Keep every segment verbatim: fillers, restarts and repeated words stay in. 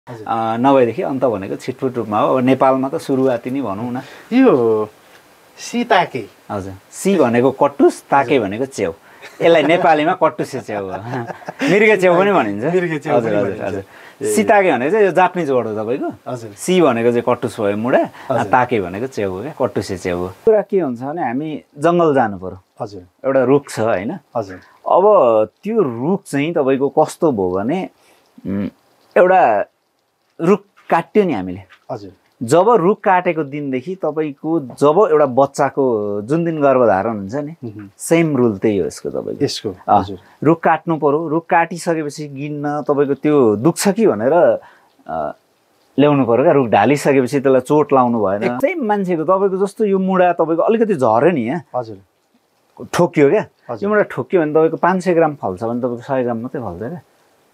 नभएदेखि अन्त भनेको छिटफुट रूपमा हो। अब नेपालमा त सुरुवाती नै भनौँ न। यो सीताके हजुर, सी भनेको कटुस, ताके भनेको च्याउ। यसलाई नेपालीमा कटुसे च्याउ हो। मिर्गे च्याउ पनि भनिन्छ। हजुर हजुर हजुर। सीताके भनेको चाहिँ यो जापानिज वर्ड हो तपाईँको। हजुर। सी भनेको चाहिँ कटुस भयो मुडा, ताके भनेको च्याउ हो क्या, कटुसे च्याउ हो। कुरा के हुन्छ भने हामी जङ्गल जानु पर्यो। हजुर। एउटा रुख छ होइन। हजुर। अब त्यो रुख चाहिँ तपाईँको कस्तो भयो भने एउटा रुख काट्यो नि हामीले। हजुर। जब रुख काटेको दिनदेखि तपाईँको जब एउटा बच्चाको जुन दिन गर्भधारण हुन्छ नि, सेम रुल त्यही हो यसको तपाईँको। यसको हजुर, रुख काट्नु पर्यो। रुख काटिसकेपछि गिन्न तपाईँको त्यो दुख्छ कि भनेर ल्याउनु पर्यो क्या। रुख ढालिसकेपछि त्यसलाई चोट लाउनु भएन। सेम मान्छेको तपाईँको जस्तो यो मुढा तपाईँको अलिकति झऱ्यो नि यहाँ, हजुर, ठोक्यो क्या। यो मुढा ठोक्यो भने तपाईँको पाँच सय ग्राम फल्छ भने तपाईँको सय ग्राम मात्रै फल्छ क्या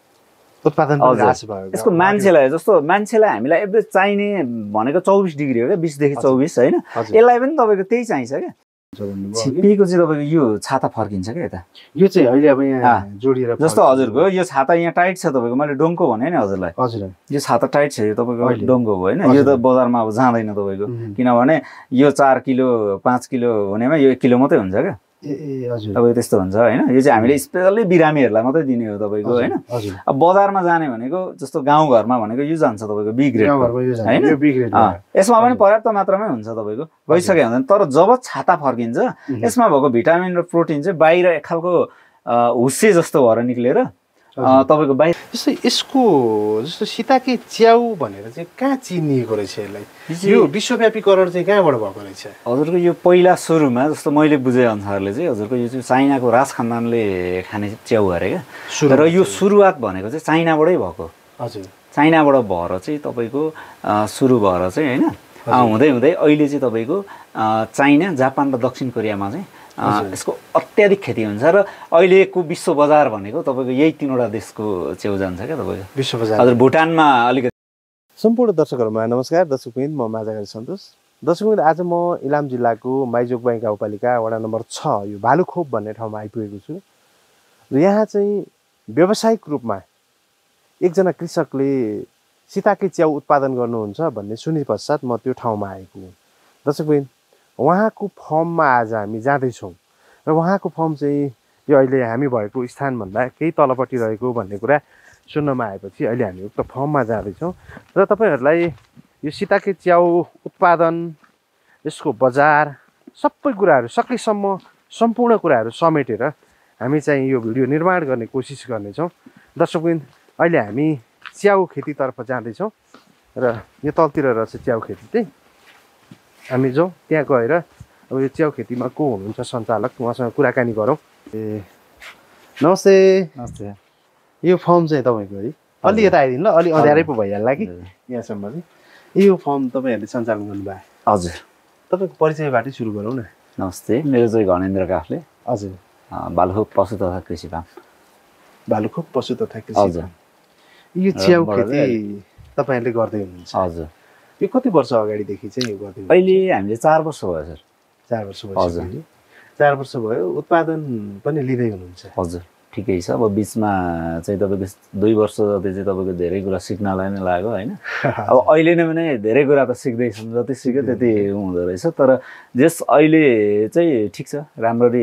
उत्पादन। यसको मान्छेलाई जस्तो मान्छेलाई हामीलाई एभरेज चाहिने भनेको चौबिस डिग्री हो क्या, बिसदेखि चौबिस होइन। यसलाई पनि तपाईँको त्यही चाहिन्छ क्या। छिप्पीको चाहिँ तपाईँको यो छाता फर्किन्छ क्या यता। यो चाहिँ अहिले अब यहाँ जोडिएर जस्तो हजुरको यो छाता यहाँ टाइट छ तपाईँको, मैले डोङ्को भने नि हजुरलाई। हजुर। यो छाता टाइट छ, यो तपाईँको डोङ्को भयो होइन। यो त बजारमा अब जाँदैन तपाईँको, किनभने यो चार किलो पाँच किलो हुनेमा यो एक किलो मात्रै हुन्छ क्या। ए हजुर। तपाईँको त्यस्तो हुन्छ होइन। यो चाहिँ हामीले स्पेसल्ली बिरामीहरूलाई मात्रै दिने हो तपाईँको होइन। अब बजारमा जाने भनेको जस्तो गाउँघरमा भनेको यो जान्छ तपाईँको बी ग्रेड होइन। यसमा पनि पर्याप्त मात्रामै हुन्छ तपाईँको, गइसके हुँदैन। तर जब छाता फर्किन्छ यसमा भएको भिटामिन र प्रोटिन चाहिँ बाहिर एक खालको हुस्से जस्तो भएर निक्लेर तपाईँको बाहिर। जस्तो यसको जस्तो सीताके च्याउ भनेर चाहिँ कहाँ चिनिएको रहेछ यसलाई? यो विश्वव्यापीकरण चाहिँ कहाँबाट भएको रहेछ? हजुरको यो पहिला सुरुमा जस्तो मैले बुझे अनुसारले चाहिँ हजुरको यो चाहिँ चाइनाको राज खानदानले खाने च्याउ अरे क्या। र यो सुरुवात भनेको चाहिँ चाइनाबाटै भएको। हजुर। चाइनाबाट भएर चाहिँ तपाईँको सुरु भएर चाहिँ होइन, हुँदै हुँदै अहिले चाहिँ तपाईँको चाइना, जापान र दक्षिण कोरियामा चाहिँ यसको अत्याधिक खेती हुन्छ। र अहिलेको विश्व बजार भनेको तपाईँको यही तिनवटा देशको च्याउ जान्छ क्या तपाईँको विश्व बजार। हजुर, भुटानमा अलिकति। सम्पूर्ण दर्शकहरूमा नमस्कार। दर्शकबिन म माझागारी सन्तोष। दर्शकबिन आज म इलाम जिल्लाको माइजोकबाई गाउँपालिका वडा नम्बर छ यो भालुखोप भन्ने ठाउँमा आइपुगेको छु। र यहाँ चाहिँ व्यावसायिक रूपमा एकजना कृषकले सीताके च्याउ उत्पादन गर्नुहुन्छ भन्ने सुने पश्चात म त्यो ठाउँमा आएको हुँ। दर्शकबिन उहाँको फर्ममा आज हामी जाँदैछौँ र उहाँको फर्म चाहिँ यो अहिले हामी भएको स्थानभन्दा केही तलपट्टि रहेको भन्ने कुरा सुन्नमा आएपछि अहिले हामी उक्त फर्ममा जाँदैछौँ र तपाईँहरूलाई यो सीताके च्याउ उत्पादन, यसको बजार, सबै कुराहरू सकेसम्म सम्पूर्ण कुराहरू समेटेर हामी चाहिँ यो भिडियो निर्माण गर्ने कोसिस गर्नेछौँ। दर्शकबिन अहिले हामी च्याउ खेतीतर्फ जाँदैछौँ र यो तलतिर रहेछ च्याउ खेती चाहिँ। हामी जाउँ त्यहाँ गएर अब यो च्याउ खेतीमा को हुनुहुन्छ सञ्चालक, उहाँसँग कुराकानी गरौँ। ए नमस्ते। नमस्ते। यो फर्म चाहिँ तपाईँको है? अलि यता आइदिनु ल, अलि अँध्यारै पो भइहाल्ला कि यहाँसम्म चाहिँ। यो फर्म तपाईँहरूले सञ्चालन गर्नुभयो? हजुर। तपाईँको परिचयबाटै सुरु गरौँ न। नमस्ते, मेरो चाहिँ घनेन्द्र काफ्ले। हजुर। भालुखोप पशु तथा कृषि फार्म। भालुखोप पशु तथा कृषि। हजुर। यो च्याउ खेती तपाईँहरूले गर्दै हुनुहुन्छ? हजुर। यो कति वर्ष अगाडिदेखि चाहिँ यो गर्दै? अहिले हामीले चार वर्ष भयो सर। चार वर्ष भयो। हजुर। चार वर्ष भयो। उत्पादन पनि लिँदै हुनुहुन्छ? हजुर, ठिकै छ। अब बिचमा चाहिँ तपाईँको दुई वर्ष जति चाहिँ तपाईँको धेरै कुरा सिक्नलाई नै लाग्यो होइन। अब अहिले नै पनि धेरै कुरा त सिक्दैछौँ, जति सिक्यो त्यति हुँदो रहेछ। तर जस अहिले चाहिँ ठिक छ, राम्ररी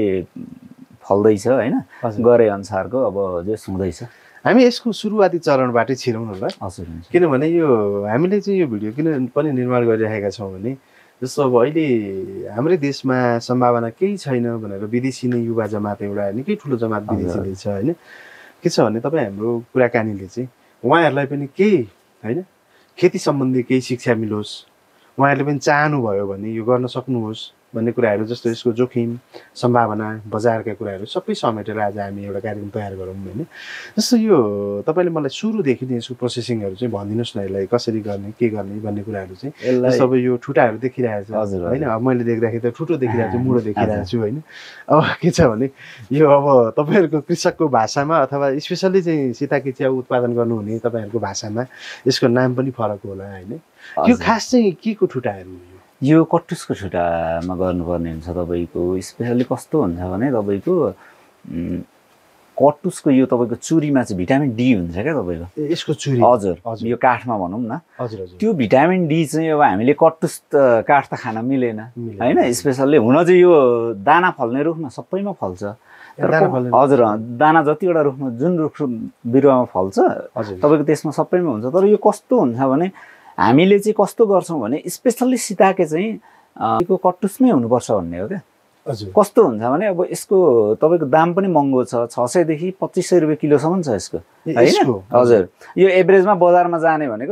फल्दैछ होइन, गरे अनुसारको अब जस हुँदैछ। हामी यसको सुरुवाती चरणबाटै छिरौँ न ल। हजुर। किनभने यो हामीले चाहिँ यो भिडियो किन पनि निर्माण गरिरहेका छौँ भने जस्तो अब अहिले हाम्रै देशमा सम्भावना केही छैन भनेर विदेशी नै युवा जमात एउटा निकै ठुलो जमात विदेशीले छ होइन। के छ भने तपाईँ हाम्रो कुराकानीले चाहिँ उहाँहरूलाई पनि केही होइन खेती सम्बन्धी केही शिक्षा मिलोस्, उहाँहरूले पनि चाहनुभयो भने यो गर्न सक्नुहोस् भन्ने कुराहरू, जस्तो यसको जोखिम, सम्भावना, बजारका कुराहरू सबै समेटेर आज हामी एउटा कार्यक्रम तयार गरौँ होइन। जस्तो यो तपाईँले मलाई सुरुदेखि नै यसको प्रोसेसिङहरू चाहिँ भनिदिनुहोस् न, यसलाई कसरी गर्ने, के गर्ने भन्ने कुराहरू चाहिँ। जस्तो अब यो ठुटाहरू देखिरहेको छ होइन, अब मैले देख्दाखेरि त ठुटो देखिरहेको छु, मुडो देखिरहेको छु होइन। अब के छ भने यो अब तपाईँहरूको कृषकको भाषामा अथवा स्पेसल्ली चाहिँ सीताके च्याउ उत्पादन गर्नुहुने तपाईँहरूको भाषामा यसको नाम पनि फरक होला होइन। यो खास चाहिँ के को ठुटाहरू हो? यो कटुसको छुट्टामा गर्नुपर्ने हुन्छ तपाईँको। स्पेसली कस्तो हुन्छ भने तपाईँको कटुसको यो तपाईँको चुरीमा चाहिँ भिटामिन डी हुन्छ क्या तपाईँको यसको चुरी हजुर यो काठमा भनौँ न हजुर हजुर त्यो भिटामिन डी चाहिँ अब हामीले कटुस काठ त खान मिलेन होइन स्पेसल्ली हुन चाहिँ यो दाना फल्ने रुखमा सबैमा फल्छ हजुर दाना जतिवटा रुखमा जुन रुख बिरुवामा फल्छ तपाईँको त्यसमा सबैमा हुन्छ तर यो कस्तो हुन्छ भने हामीले चाहिँ कस्तो गर्छौँ भने स्पेसल्ली सिताके चाहिँ यो कटुसमै हुनुपर्छ भन्ने हो क्या कस्तो हुन्छ भने अब यसको तपाईँको दाम पनि महँगो छ छ सयदेखि पच्चिस सय रुपियाँ किलोसम्म छ यसको होइन हजुर यो एभरेजमा बजारमा जाने भनेको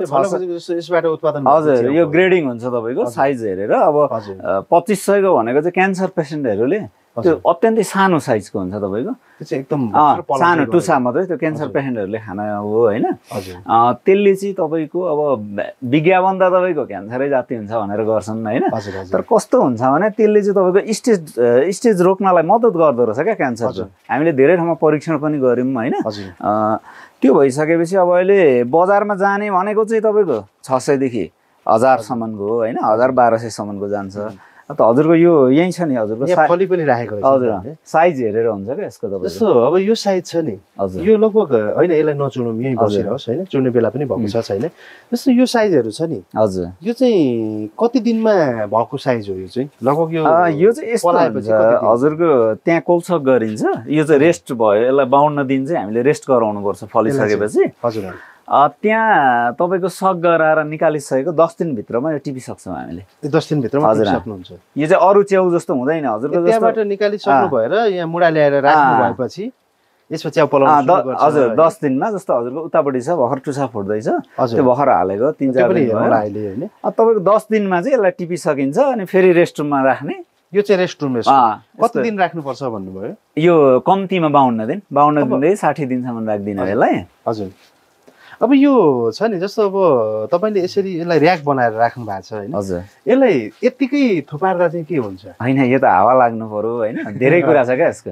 हजुर यो ग्रेडिङ हुन्छ तपाईँको साइज हेरेर अब पच्चिस सयको भनेको चाहिँ क्यान्सर पेसेन्टहरूले त्यो अत्यन्तै सानो साइजको हुन्छ तपाईँको एकदम सानो टुसा मात्रै त्यो क्यान्सर पेसेन्टहरूले खान हो होइन त्यसले चाहिँ तपाईँको अब विज्ञापन त तपाईँको क्यान्सरै जाति हुन्छ भनेर गर्छन् होइन तर कस्तो हुन्छ भने त्यसले चाहिँ तपाईँको स्टेज स्टेज रोक्नलाई मद्दत गर्दो रहेछ क्या क्यान्सरको हामीले धेरै ठाउँमा परीक्षण पनि गऱ्यौँ होइन त्यो भइसकेपछि अब अहिले बजारमा जाने भनेको चाहिँ तपाईँको छ सयदेखि हजारसम्मको हो होइन हजार बाह्र सयसम्मको जान्छ त हजुरको यो यही छ नि हजुरको फली पनि राखेको हजुर साइज हेरेर हुन्छ क्या यसको तपाईँ जस्तो अब यो साइज छ नि हजुर यो लगभग होइन यसलाई नचुनौँ यहीँ बसिरहोस् होइन चुन्ने बेला पनि भएको छ छैन जस्तो यो साइजहरू छ नि हजुर यो चाहिँ कति दिनमा भएको साइज हो यो चाहिँ लगभग यो यो चाहिँ यस्तो हजुरको त्यहाँ कोल्सक गरिन्छ यो चाहिँ रेस्ट भयो यसलाई बाउन्न दिन चाहिँ हामीले रेस्ट गराउनु पर्छ फलिसकेपछि हजुर त्यहाँ तपाईँको सक गराएर निकालिसकेको दस दिनभित्रमा यो टिपिसक्छौँ हामीले दस दिनभित्रमा सक्नुहुन्छ यो चाहिँ अरू च्याउ जस्तो हुँदैन हजुरको त्यहाँबाट निकालिसक्नु भएर यहाँ मुढा ल्याएर राख्नु भएपछि यसमा च्याउ पलाउनु हजुर दस दिनमा जस्तो हजुरको उतापट्टि छ भर्खर टुसा फुट्दैछ त्यो भर्खर हालेको तिन चार दिन होइन तपाईँको दस दिनमा चाहिँ यसलाई टिपिसकिन्छ अनि फेरि रेस्ट रुममा राख्ने यो चाहिँ रेस्ट रुम कति दिन राख्नुपर्छ भन्नुभयो यो कम्तीमा बाउन्न दिन बाउन्न दिनदेखि साठी दिनसम्म राख्दिनँ यसलाई हजुर अब यो छ नि जस्तो अब तपाईँले यसरी यसलाई र्याक बनाएर राख्नु भएको छ होइन हजुर यसलाई यत्तिकै थुपार्दा चाहिँ के हुन्छ होइन यो त हावा लाग्नु पर्यो होइन धेरै कुरा छ क्या यसको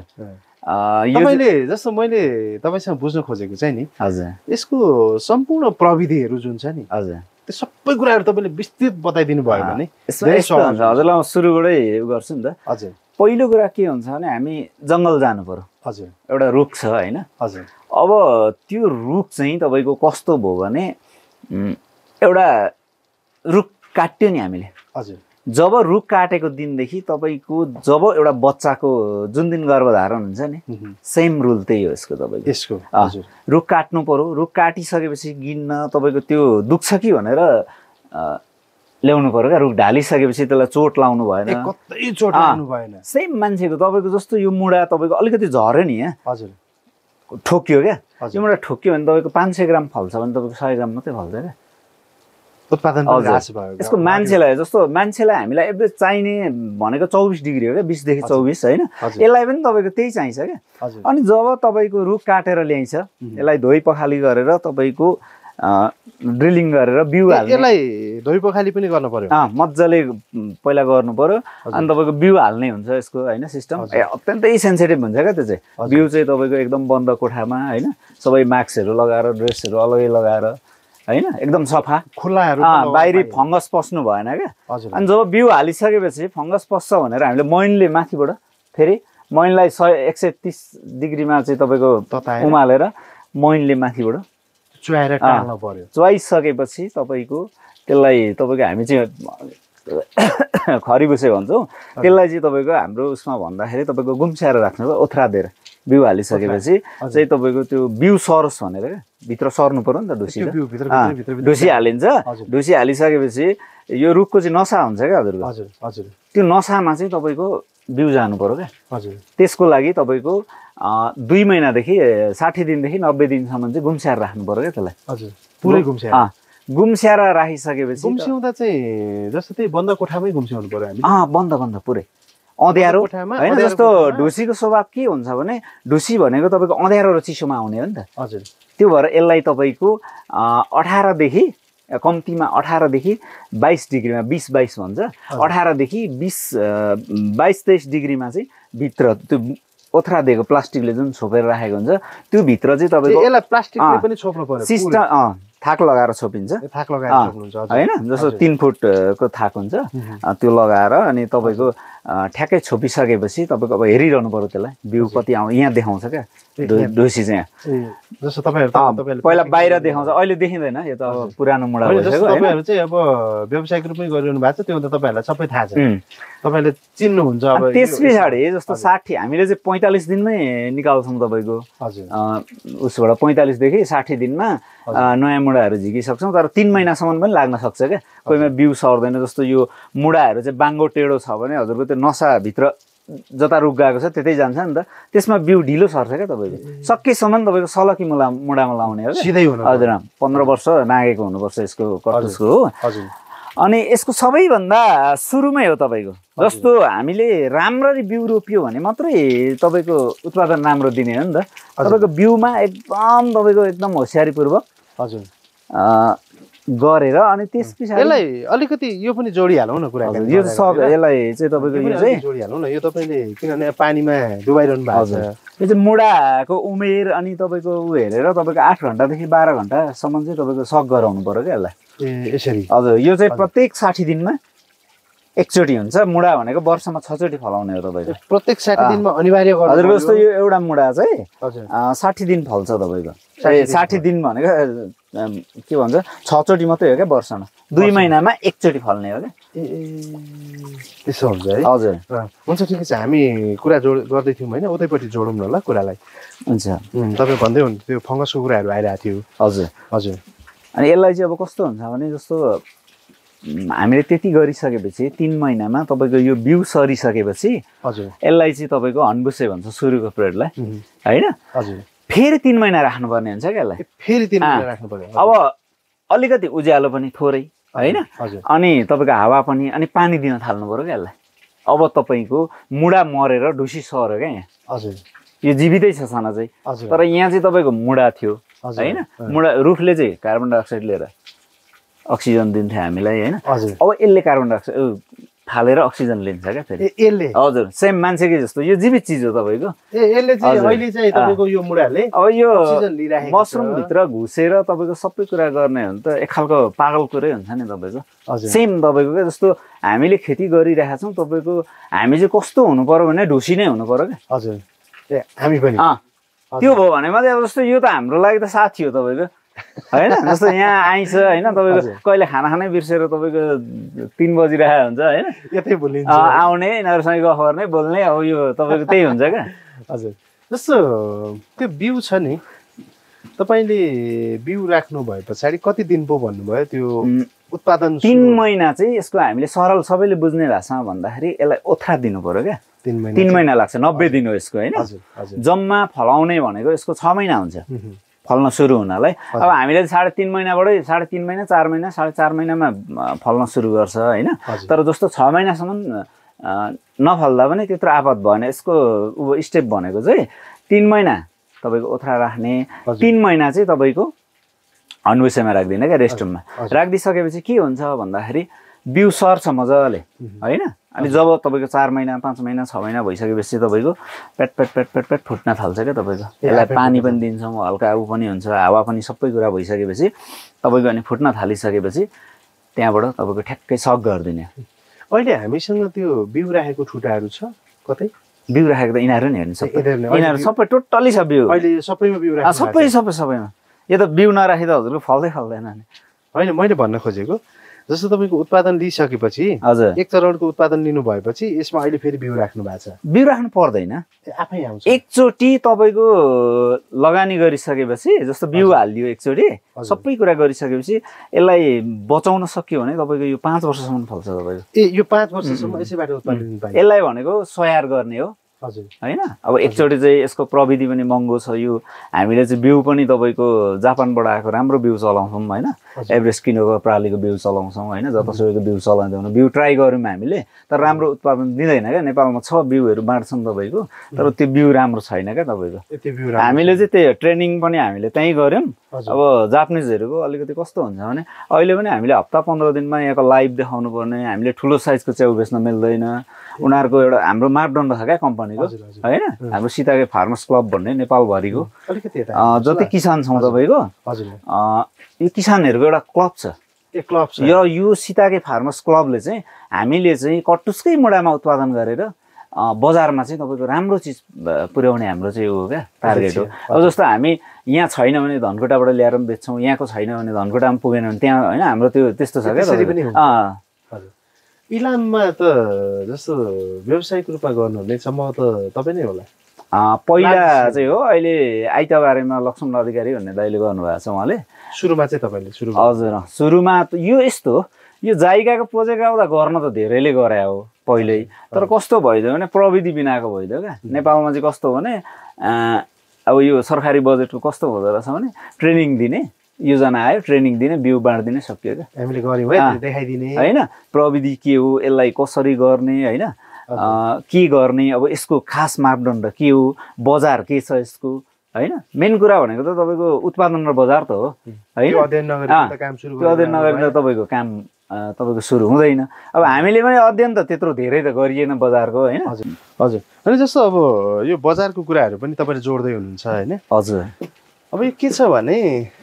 तपाईँले जस्तो मैले तपाईँसँग बुझ्न खोजेको चाहिँ नि हजुर यसको सम्पूर्ण प्रविधिहरू जुन छ नि हजुर त्यो सबै कुराहरू तपाईँले विस्तृत बताइदिनु भयो भने हजुरलाई म सुरुबाटै गर्छु नि त हजुर पहिलो कुरा के हुन्छ भने हामी जङ्गल जानु पर्यो हजुर एउटा रुख छ होइन हजुर अब त्यो रुख चाहिँ तपाईँको कस्तो भयो भने एउटा रुख काट्यो नि हामीले हजुर जब रुख काटेको दिनदेखि तपाईँको जब एउटा बच्चाको जुन दिन गर्भधारण हुन्छ नि सेम रुल त्यही हो यसको तपाईँको यसको रुख काट्नु पर्यो रुख काटिसकेपछि गिन्न तपाईँको त्यो दुख्छ कि भनेर ल्याउनु पर्यो क्या रुख ढालिसकेपछि त्यसलाई चोट लाउनु भएन कतै चोट लाउनु भएन सेम मान्छेको तपाईँको जस्तो यो मुढा तपाईँको अलिकति झर्यो नि यहाँ हजुर ठोक्यो क्या यो मुढा ठोक्यो भने तपाईँको पाँच सय ग्राम फल्छ भने तपाईँको सय ग्राम मात्रै फल्छ क्या उत्पादन यसको मान्छेलाई जस्तो मान्छेलाई हामीलाई एभरेज चाहिने भनेको चौबिस डिग्री हो क्या बिसदेखि चौबिस होइन यसलाई पनि तपाईँको त्यही चाहिन्छ क्या अनि जब तपाईँको रुख काटेर ल्याइन्छ यसलाई धोइ पखाली गरेर तपाईँको ड्रिलिङ गरेर बिउ हाल्ने यसलाई धोइ पखाली पनि गर्नु पर्यो मजाले पहिला गर्नु पर्यो अनि तपाईँको बिउ हाल्ने हुन्छ यसको होइन सिस्टम अत्यन्तै सेन्सिटिभ हुन्छ क्या त्यो चाहिँ बिउ चाहिँ तपाईँको एकदम बन्द कोठामा होइन सबै मास्कहरू लगाएर ड्रेसहरू अलगै लगाएर होइन एकदम सफा खुल्लाहरू बाहिरी फङ्गस पस्नु भएन क्या अनि जब बिउ हालिसकेपछि फङ्गस पस्छ भनेर हामीले मैनले माथिबाट फेरि मैनलाई सय एक सय तिस डिग्रीमा चाहिँ तपाईँको उमालेर मैनले माथिबाट चुहाएर टाल्नु पर्यो चुहाइसकेपछि तपाईँको त्यसलाई तपाईँको हामी चाहिँ खरिबुसे भन्छौँ त्यसलाई चाहिँ तपाईँको हाम्रो उसमा भन्दाखेरि तपाईँको गुम्स्याएर राख्नु पर्यो ओथ्रा दिएर बिउ हालिसकेपछि चाहिँ तपाईँको त्यो बिउ सरोस् भनेर क्या भित्र सर्नु पर्यो नि त ढुसी ढुसी हालिन्छ ढुसी हालिसकेपछि यो रुखको चाहिँ नसा हुन्छ क्या हजुरको हजुर हजुर त्यो नसामा चाहिँ तपाईँको बिउ जानु पर्यो क्या हजुर त्यसको लागि तपाईँको दुई महिनादेखि साठी दिनदेखि नब्बे दिनसम्म चाहिँ गुम्स्याएर राख्नु पर्यो क्या त्यसलाई हजुर पुरै गुम्स्याएर गुम्स्याएर राखिसकेपछि गुम्स्याउँदा चाहिँ जस्तो त्यही बन्द कोठामै गुम्स्याउनु पर्यो हामी अँ बन्द बन्द पुरै अँध्यारो होइन जस्तो ढुसीको स्वभाव के हुन्छ भने ढुसी भनेको तपाईँको अँध्यारो र चिसोमा आउने हो नि त हजुर त्यो भएर यसलाई तपाईँको अठारदेखि कम्तीमा अठारदेखि बाइस डिग्रीमा बिस बाइस भन्छ अठारदेखि बिस बाइस तेइस डिग्रीमा चाहिँ भित्र त्यो ओथ्रा दिएको प्लास्टिकले जुन छोपेर राखेको हुन्छ त्यो भित्र चाहिँ तपाईँको यसलाई प्लास्टिकले पनि छोप्नु पर्यो सिस्टम अँ थाक लगाएर छोपिन्छ थाक लगाएर छोप्नुहुन्छ होइन जस्तो तिन फुटको थाक हुन्छ त्यो लगाएर अनि तपाईँको ठ्याक्कै छोपिसकेपछि तपाईँको अब हेरिरहनु पर्यो त्यसलाई बिउ कति आउँ यहाँ देखाउँछ क्या ढुसी चाहिँ जस्तो तपाईहरु पहिला बाहिर देखाउँछ, अहिले देखिँदैन, यो त अब पुरानो मुडा भइसक्यो। तपाईहरु चाहिँ अब व्यावसायिक रूपमै गरिरहनु भएको छ, त्यो त तपाईहरुलाई सबै थाहा छ, तपाईले चिन्नुहुन्छ। अब त्यस पछाडि जस्तो साठी हामीले चाहिँ पैँतालिस दिनमै निकाल्छौँ तपाईँको। हजुर उसबाट पैँतालिसदेखि साठी दिनमा नयाँ मुडाहरू झिकिसक्छौँ, तर तिन महिनासम्म पनि लाग्न सक्छ क्या। कोहीमा बिउ सर्दैन, जस्तो यो मुडाहरू चाहिँ बाङ्गो टेढो छ भने हजुरको त्यो नसाभित्र जता रुख गएको छ त्यतै जान्छ नि त, त्यसमा बिउ ढिलो सर्छ क्या तपाईँको। सकेसम्म तपाईँको सलकी मुला मुडामा लाउने हो सिधै हुनु। हजुर पन्ध्र वर्ष नागेको हुनुपर्छ यसको कटुसको हो। हजुर अनि यसको सबैभन्दा सुरुमै हो तपाईँको, जस्तो हामीले राम्ररी बिउ रोपियो भने मात्रै तपाईँको उत्पादन राम्रो दिने हो नि त। तपाईँको बिउमा एकदम तपाईँको एकदम होसियारीपूर्वक हजुर गरेर अनि त्यस पछाडि यसलाई अलिकति यो पनि जोडिहालौँ न कुरा। यो सब यसलाई चाहिँ तपाईँको यो चाहिँ जोडिहालौँ न, यो तपाईँले किनभने पानीमा डुबाइरहनु भएको छ। यो चाहिँ मुडाको उमेर अनि तपाईँको ऊ हेरेर तपाईँको आठ घन्टादेखि बाह्र घन्टासम्म चाहिँ तपाईँको सक गराउनु पर्यो क्या यसलाई। ए यसरी हजुर यो चाहिँ प्रत्येक साठी दिनमा एकचोटि हुन्छ। मुडा भनेको वर्षमा छचोटि फलाउने हो तपाईँको। प्रत्येक साठी दिनमा अनिवार्य गर्नु। हजुर जस्तो यो एउटा मुडा चाहिँ हजुर साठी दिन फल्छ तपाईँको। साठी दिन भनेको के भन्छ छचोटि मात्रै हो क्या वर्षमा, दुई महिनामा एकचोटि फल्ने हो क्या। ए त्यसो हुन्छ है। हजुर हुन्छ ठिकै छ, हामी कुरा जोड गर्दै थियौँ होइन, उतैपट्टि जोडौँ न ल कुरालाई। हुन्छ तपाईँ भन्दै हुनु त्यो फङ्गसको कुराहरू आइरहेको थियो। हजुर हजुर अनि यसलाई चाहिँ अब कस्तो हुन्छ भने जस्तो हामीले त्यति गरिसकेपछि तिन महिनामा तपाईँको यो बिउ सरिसकेपछि हजुर यसलाई चाहिँ तपाईँको हन्बुसे भन्छ सुरुको पिरियडलाई होइन। हजुर फेरि तिन महिना राख्नुपर्ने हुन्छ क्या यसलाई। फेरि तिन महिना राख्नु पर्यो। अब अलिकति उज्यालो पनि थोरै होइन, अनि तपाईँको हावा पनि अनि पानी दिन थाल्नु पर्यो क्या यसलाई। अब तपाईँको मुडा मरेर ढुसी सर्यो क्या यहाँ। हजुर यो जीवितै छ साना चाहिँ, तर यहाँ चाहिँ तपाईँको मुडा थियो होइन। मुडा रुखले चाहिँ कार्बन डाइअक्साइड लिएर अक्सिजन दिन्थ्यो हामीलाई होइन। अब यसले कार्बन डाइअक्साइड फालेर अक्सिजन लिन्छ क्या फेरि यसले। हजुर सेम मान्छेकै जस्तो यो जीवित चिज हो तपाईँको। ए यसले चाहिँ अहिले चाहिँ तपाईँको यो मुडाले अब यो अक्सिजन लिइराखेको मसरुमभित्र घुसेर तपाईँको सबै कुरा गर्ने हो भने त एक खालको पागल कुरै हुन्छ नि तपाईँको। हजुर सेम तपाईँको क्या जस्तो हामीले खेती गरिरहेका छौँ, तपाईँको हामी चाहिँ कस्तो हुनु पर्यो भने ढुसी नै हुनु पर्यो क्या। हजुर ए हामी पनि त्यो भयो भने मात्रै अब जस्तो यो त हाम्रो लागि त साथी हो तपाईँको होइन। जस्तो यहाँ आइन्छ होइन, तपाईँको कहिले खाना खानै बिर्सेर तपाईँको तिन बजिरहेको हुन्छ होइन, यतै भुलिन्छ आउने यिनीहरूसँग गफ गर्ने बोल्ने, अब यो तपाईँको त्यही हुन्छ क्या। हजुर जस्तो त्यो बिउ छ नि, तपाईँले बिउ राख्नु भए पछाडि कति दिन पो भन्नुभयो त्यो उत्पादन? तिन महिना चाहिँ यसको हामीले सरल सबैले बुझ्ने भाषामा भन्दाखेरि यसलाई ओथ्रा दिनु पर्यो क्या। तिन महिना तिन महिना लाग्छ, नब्बे दिन हो यसको होइन। जम्मा फलाउने भनेको यसको छ महिना हुन्छ फल्न सुरु हुनलाई। अब हामीले साढे तिन महिनाबाटै साढे तिन महिना चार महिना साढे चार महिनामा फल्न सुरु गर्छ होइन। तर जस्तो छ महिनासम्म नफल्दा पनि त्यत्रो आपत भएन। यसको ऊ स्टेप भनेको चाहिँ तिन महिना तपाईँको ओथ्रा राख्ने, तिन महिना चाहिँ तपाईँको हन्बुसेमा राख्दिनँ क्या, रेस्टरुममा राखिदिइसकेपछि के हुन्छ भन्दाखेरि बिउ सर्छ मजाले होइन। अनि जब तपाईँको चार महिना पाँच महिना छ महिना भइसकेपछि तपाईँको पेट पेट पेट पेट पेट फुट्न थाल्छ क्या तपाईँको। यसलाई पानी पनि दिन्छौँ, हल्का ऊ पनि हुन्छ, हावा पनि सबै कुरा भइसकेपछि तपाईँको अनि फुट्न थालिसकेपछि त्यहाँबाट तपाईँको ठ्याक्कै सक गरिदिने। अहिले हामीसँग त्यो बिउ राखेको ठुटाहरू छ कतै? बिउ राखेको त यिनीहरू नि हेर्नु सबै, यिनीहरू सबै टोटल्ली छ बिउ अहिले सबैमा बिउ राखेको सबै सबै सबैमा। यो त बिउ नराखिँदा हजुरको फल्दै फल्दैन नि। होइन मैले भन्न खोजेको जस्तो तपाईँको उत्पादन लिइसकेपछि हजुर एक चरणको उत्पादन लिनु भएपछि यसमा अहिले फेरि बिउ राख्नु भएको छ? बिउ राख्नु पर्दैन, आफै आउँछ। एकचोटि तपाईँको लगानी गरिसकेपछि जस्तो बिउ हालिदियो एकचोटि सबै कुरा गरिसकेपछि यसलाई बचाउन सक्यो भने तपाईँको यो पाँच वर्षसम्म फल्छ तपाईँको। ए यो पाँच वर्षसम्म यसैबाट उत्पादन पाइन्छ? यसलाई भनेको स्याहार गर्ने हो हजुर होइन। अब एकचोटि चाहिँ यसको प्रविधि पनि महँगो छ। यो हामीले चाहिँ बिउ पनि तपाईँको जापानबाट आएको राम्रो बिउ चलाउँछौँ होइन, एभरेस्ट किनेको प्रालीको बिउ चलाउँछौँ होइन। जतासुकैको बिउ चलाउँदै हुनु बिउ ट्राई गऱ्यौँ हामीले, तर राम्रो उत्पादन दिँदैन क्या। नेपालमा छ बिउहरू बाँड्छन् तपाईँको, तर त्यो बिउ राम्रो छैन क्या तपाईँको। हामीले चाहिँ त्यो ट्रेनिङ पनि हामीले त्यहीँ गऱ्यौँ। अब जापानिजहरूको अलिकति कस्तो हुन्छ भने अहिले पनि हामीले हप्ता पन्ध्र दिनमा यहाँको लाइभ देखाउनु पर्ने, हामीले ठुलो साइजको च्याउ बेच्न मिल्दैन। उनीहरूको एउटा हाम्रो मापदण्ड छ क्या कम्पनीको होइन। हाम्रो सीताके फार्मर्स क्लब भन्ने नेपालभरिको जति किसान छौँ तपाईँको यो किसानहरूको एउटा क्लब छ। क्लब छ यो यो सीताके फार्मर्स क्लबले चाहिँ हामीले चाहिँ कटुसकै मुडामा उत्पादन गरेर बजारमा चाहिँ तपाईँको राम्रो चिज पुर्याउने हाम्रो चाहिँ हो क्या टार्गेट हो। अब जस्तो हामी यहाँ छैन भने धनकुटाबाट ल्याएर पनि बेच्छौँ, यहाँको छैन भने धनकुटामा पुगेन भने त्यहाँ होइन हाम्रो त्यो त्यस्तो छ क्या। इलाममा त जस्तो व्यावसायिक रूपमा गर्नुहुने सम्भवतः तपाईँ नै होला पहिला चाहिँ हो। अहिले आइतबारेमा लक्ष्मण अधिकारी भन्ने दाइले गर्नुभएको छ उहाँले सुरुमा चाहिँ तपाईँले सुरु हजुर सुरुमा यो यस्तो यो जाइकाको प्रोजेक्ट आउँदा गर्न त धेरैले गरे हो पहिल्यै, तर कस्तो भइदियो भने प्रविधि बिनाको भइदियो क्या। नेपालमा चाहिँ कस्तो भने अब यो सरकारी बजेटको कस्तो हुँदो रहेछ भने ट्रेनिङ दिने, योजना आयो ट्रेनिङ दिने, बिउ बाँडिदिने, सक्यो क्या। हामीले गऱ्यौँ है देखाइदिने होइन, प्रविधि के हो, यसलाई कसरी गर्ने, होइन के गर्ने, अब यसको खास मापदण्ड के हो, बजार के छ यसको, होइन। मेन कुरा भनेको त तपाईँको उत्पादन र बजार त हो होइन। अध्ययन नगरी त तपाईँको काम तपाईँको सुरु हुँदैन। अब हामीले पनि अध्ययन त त्यत्रो धेरै त गरिएन बजारको, होइन। हजुर हजुर अनि जस्तो अब यो बजारको कुराहरू पनि तपाईँले जोड्दै हुनुहुन्छ होइन। हजुर अब यो के छ भने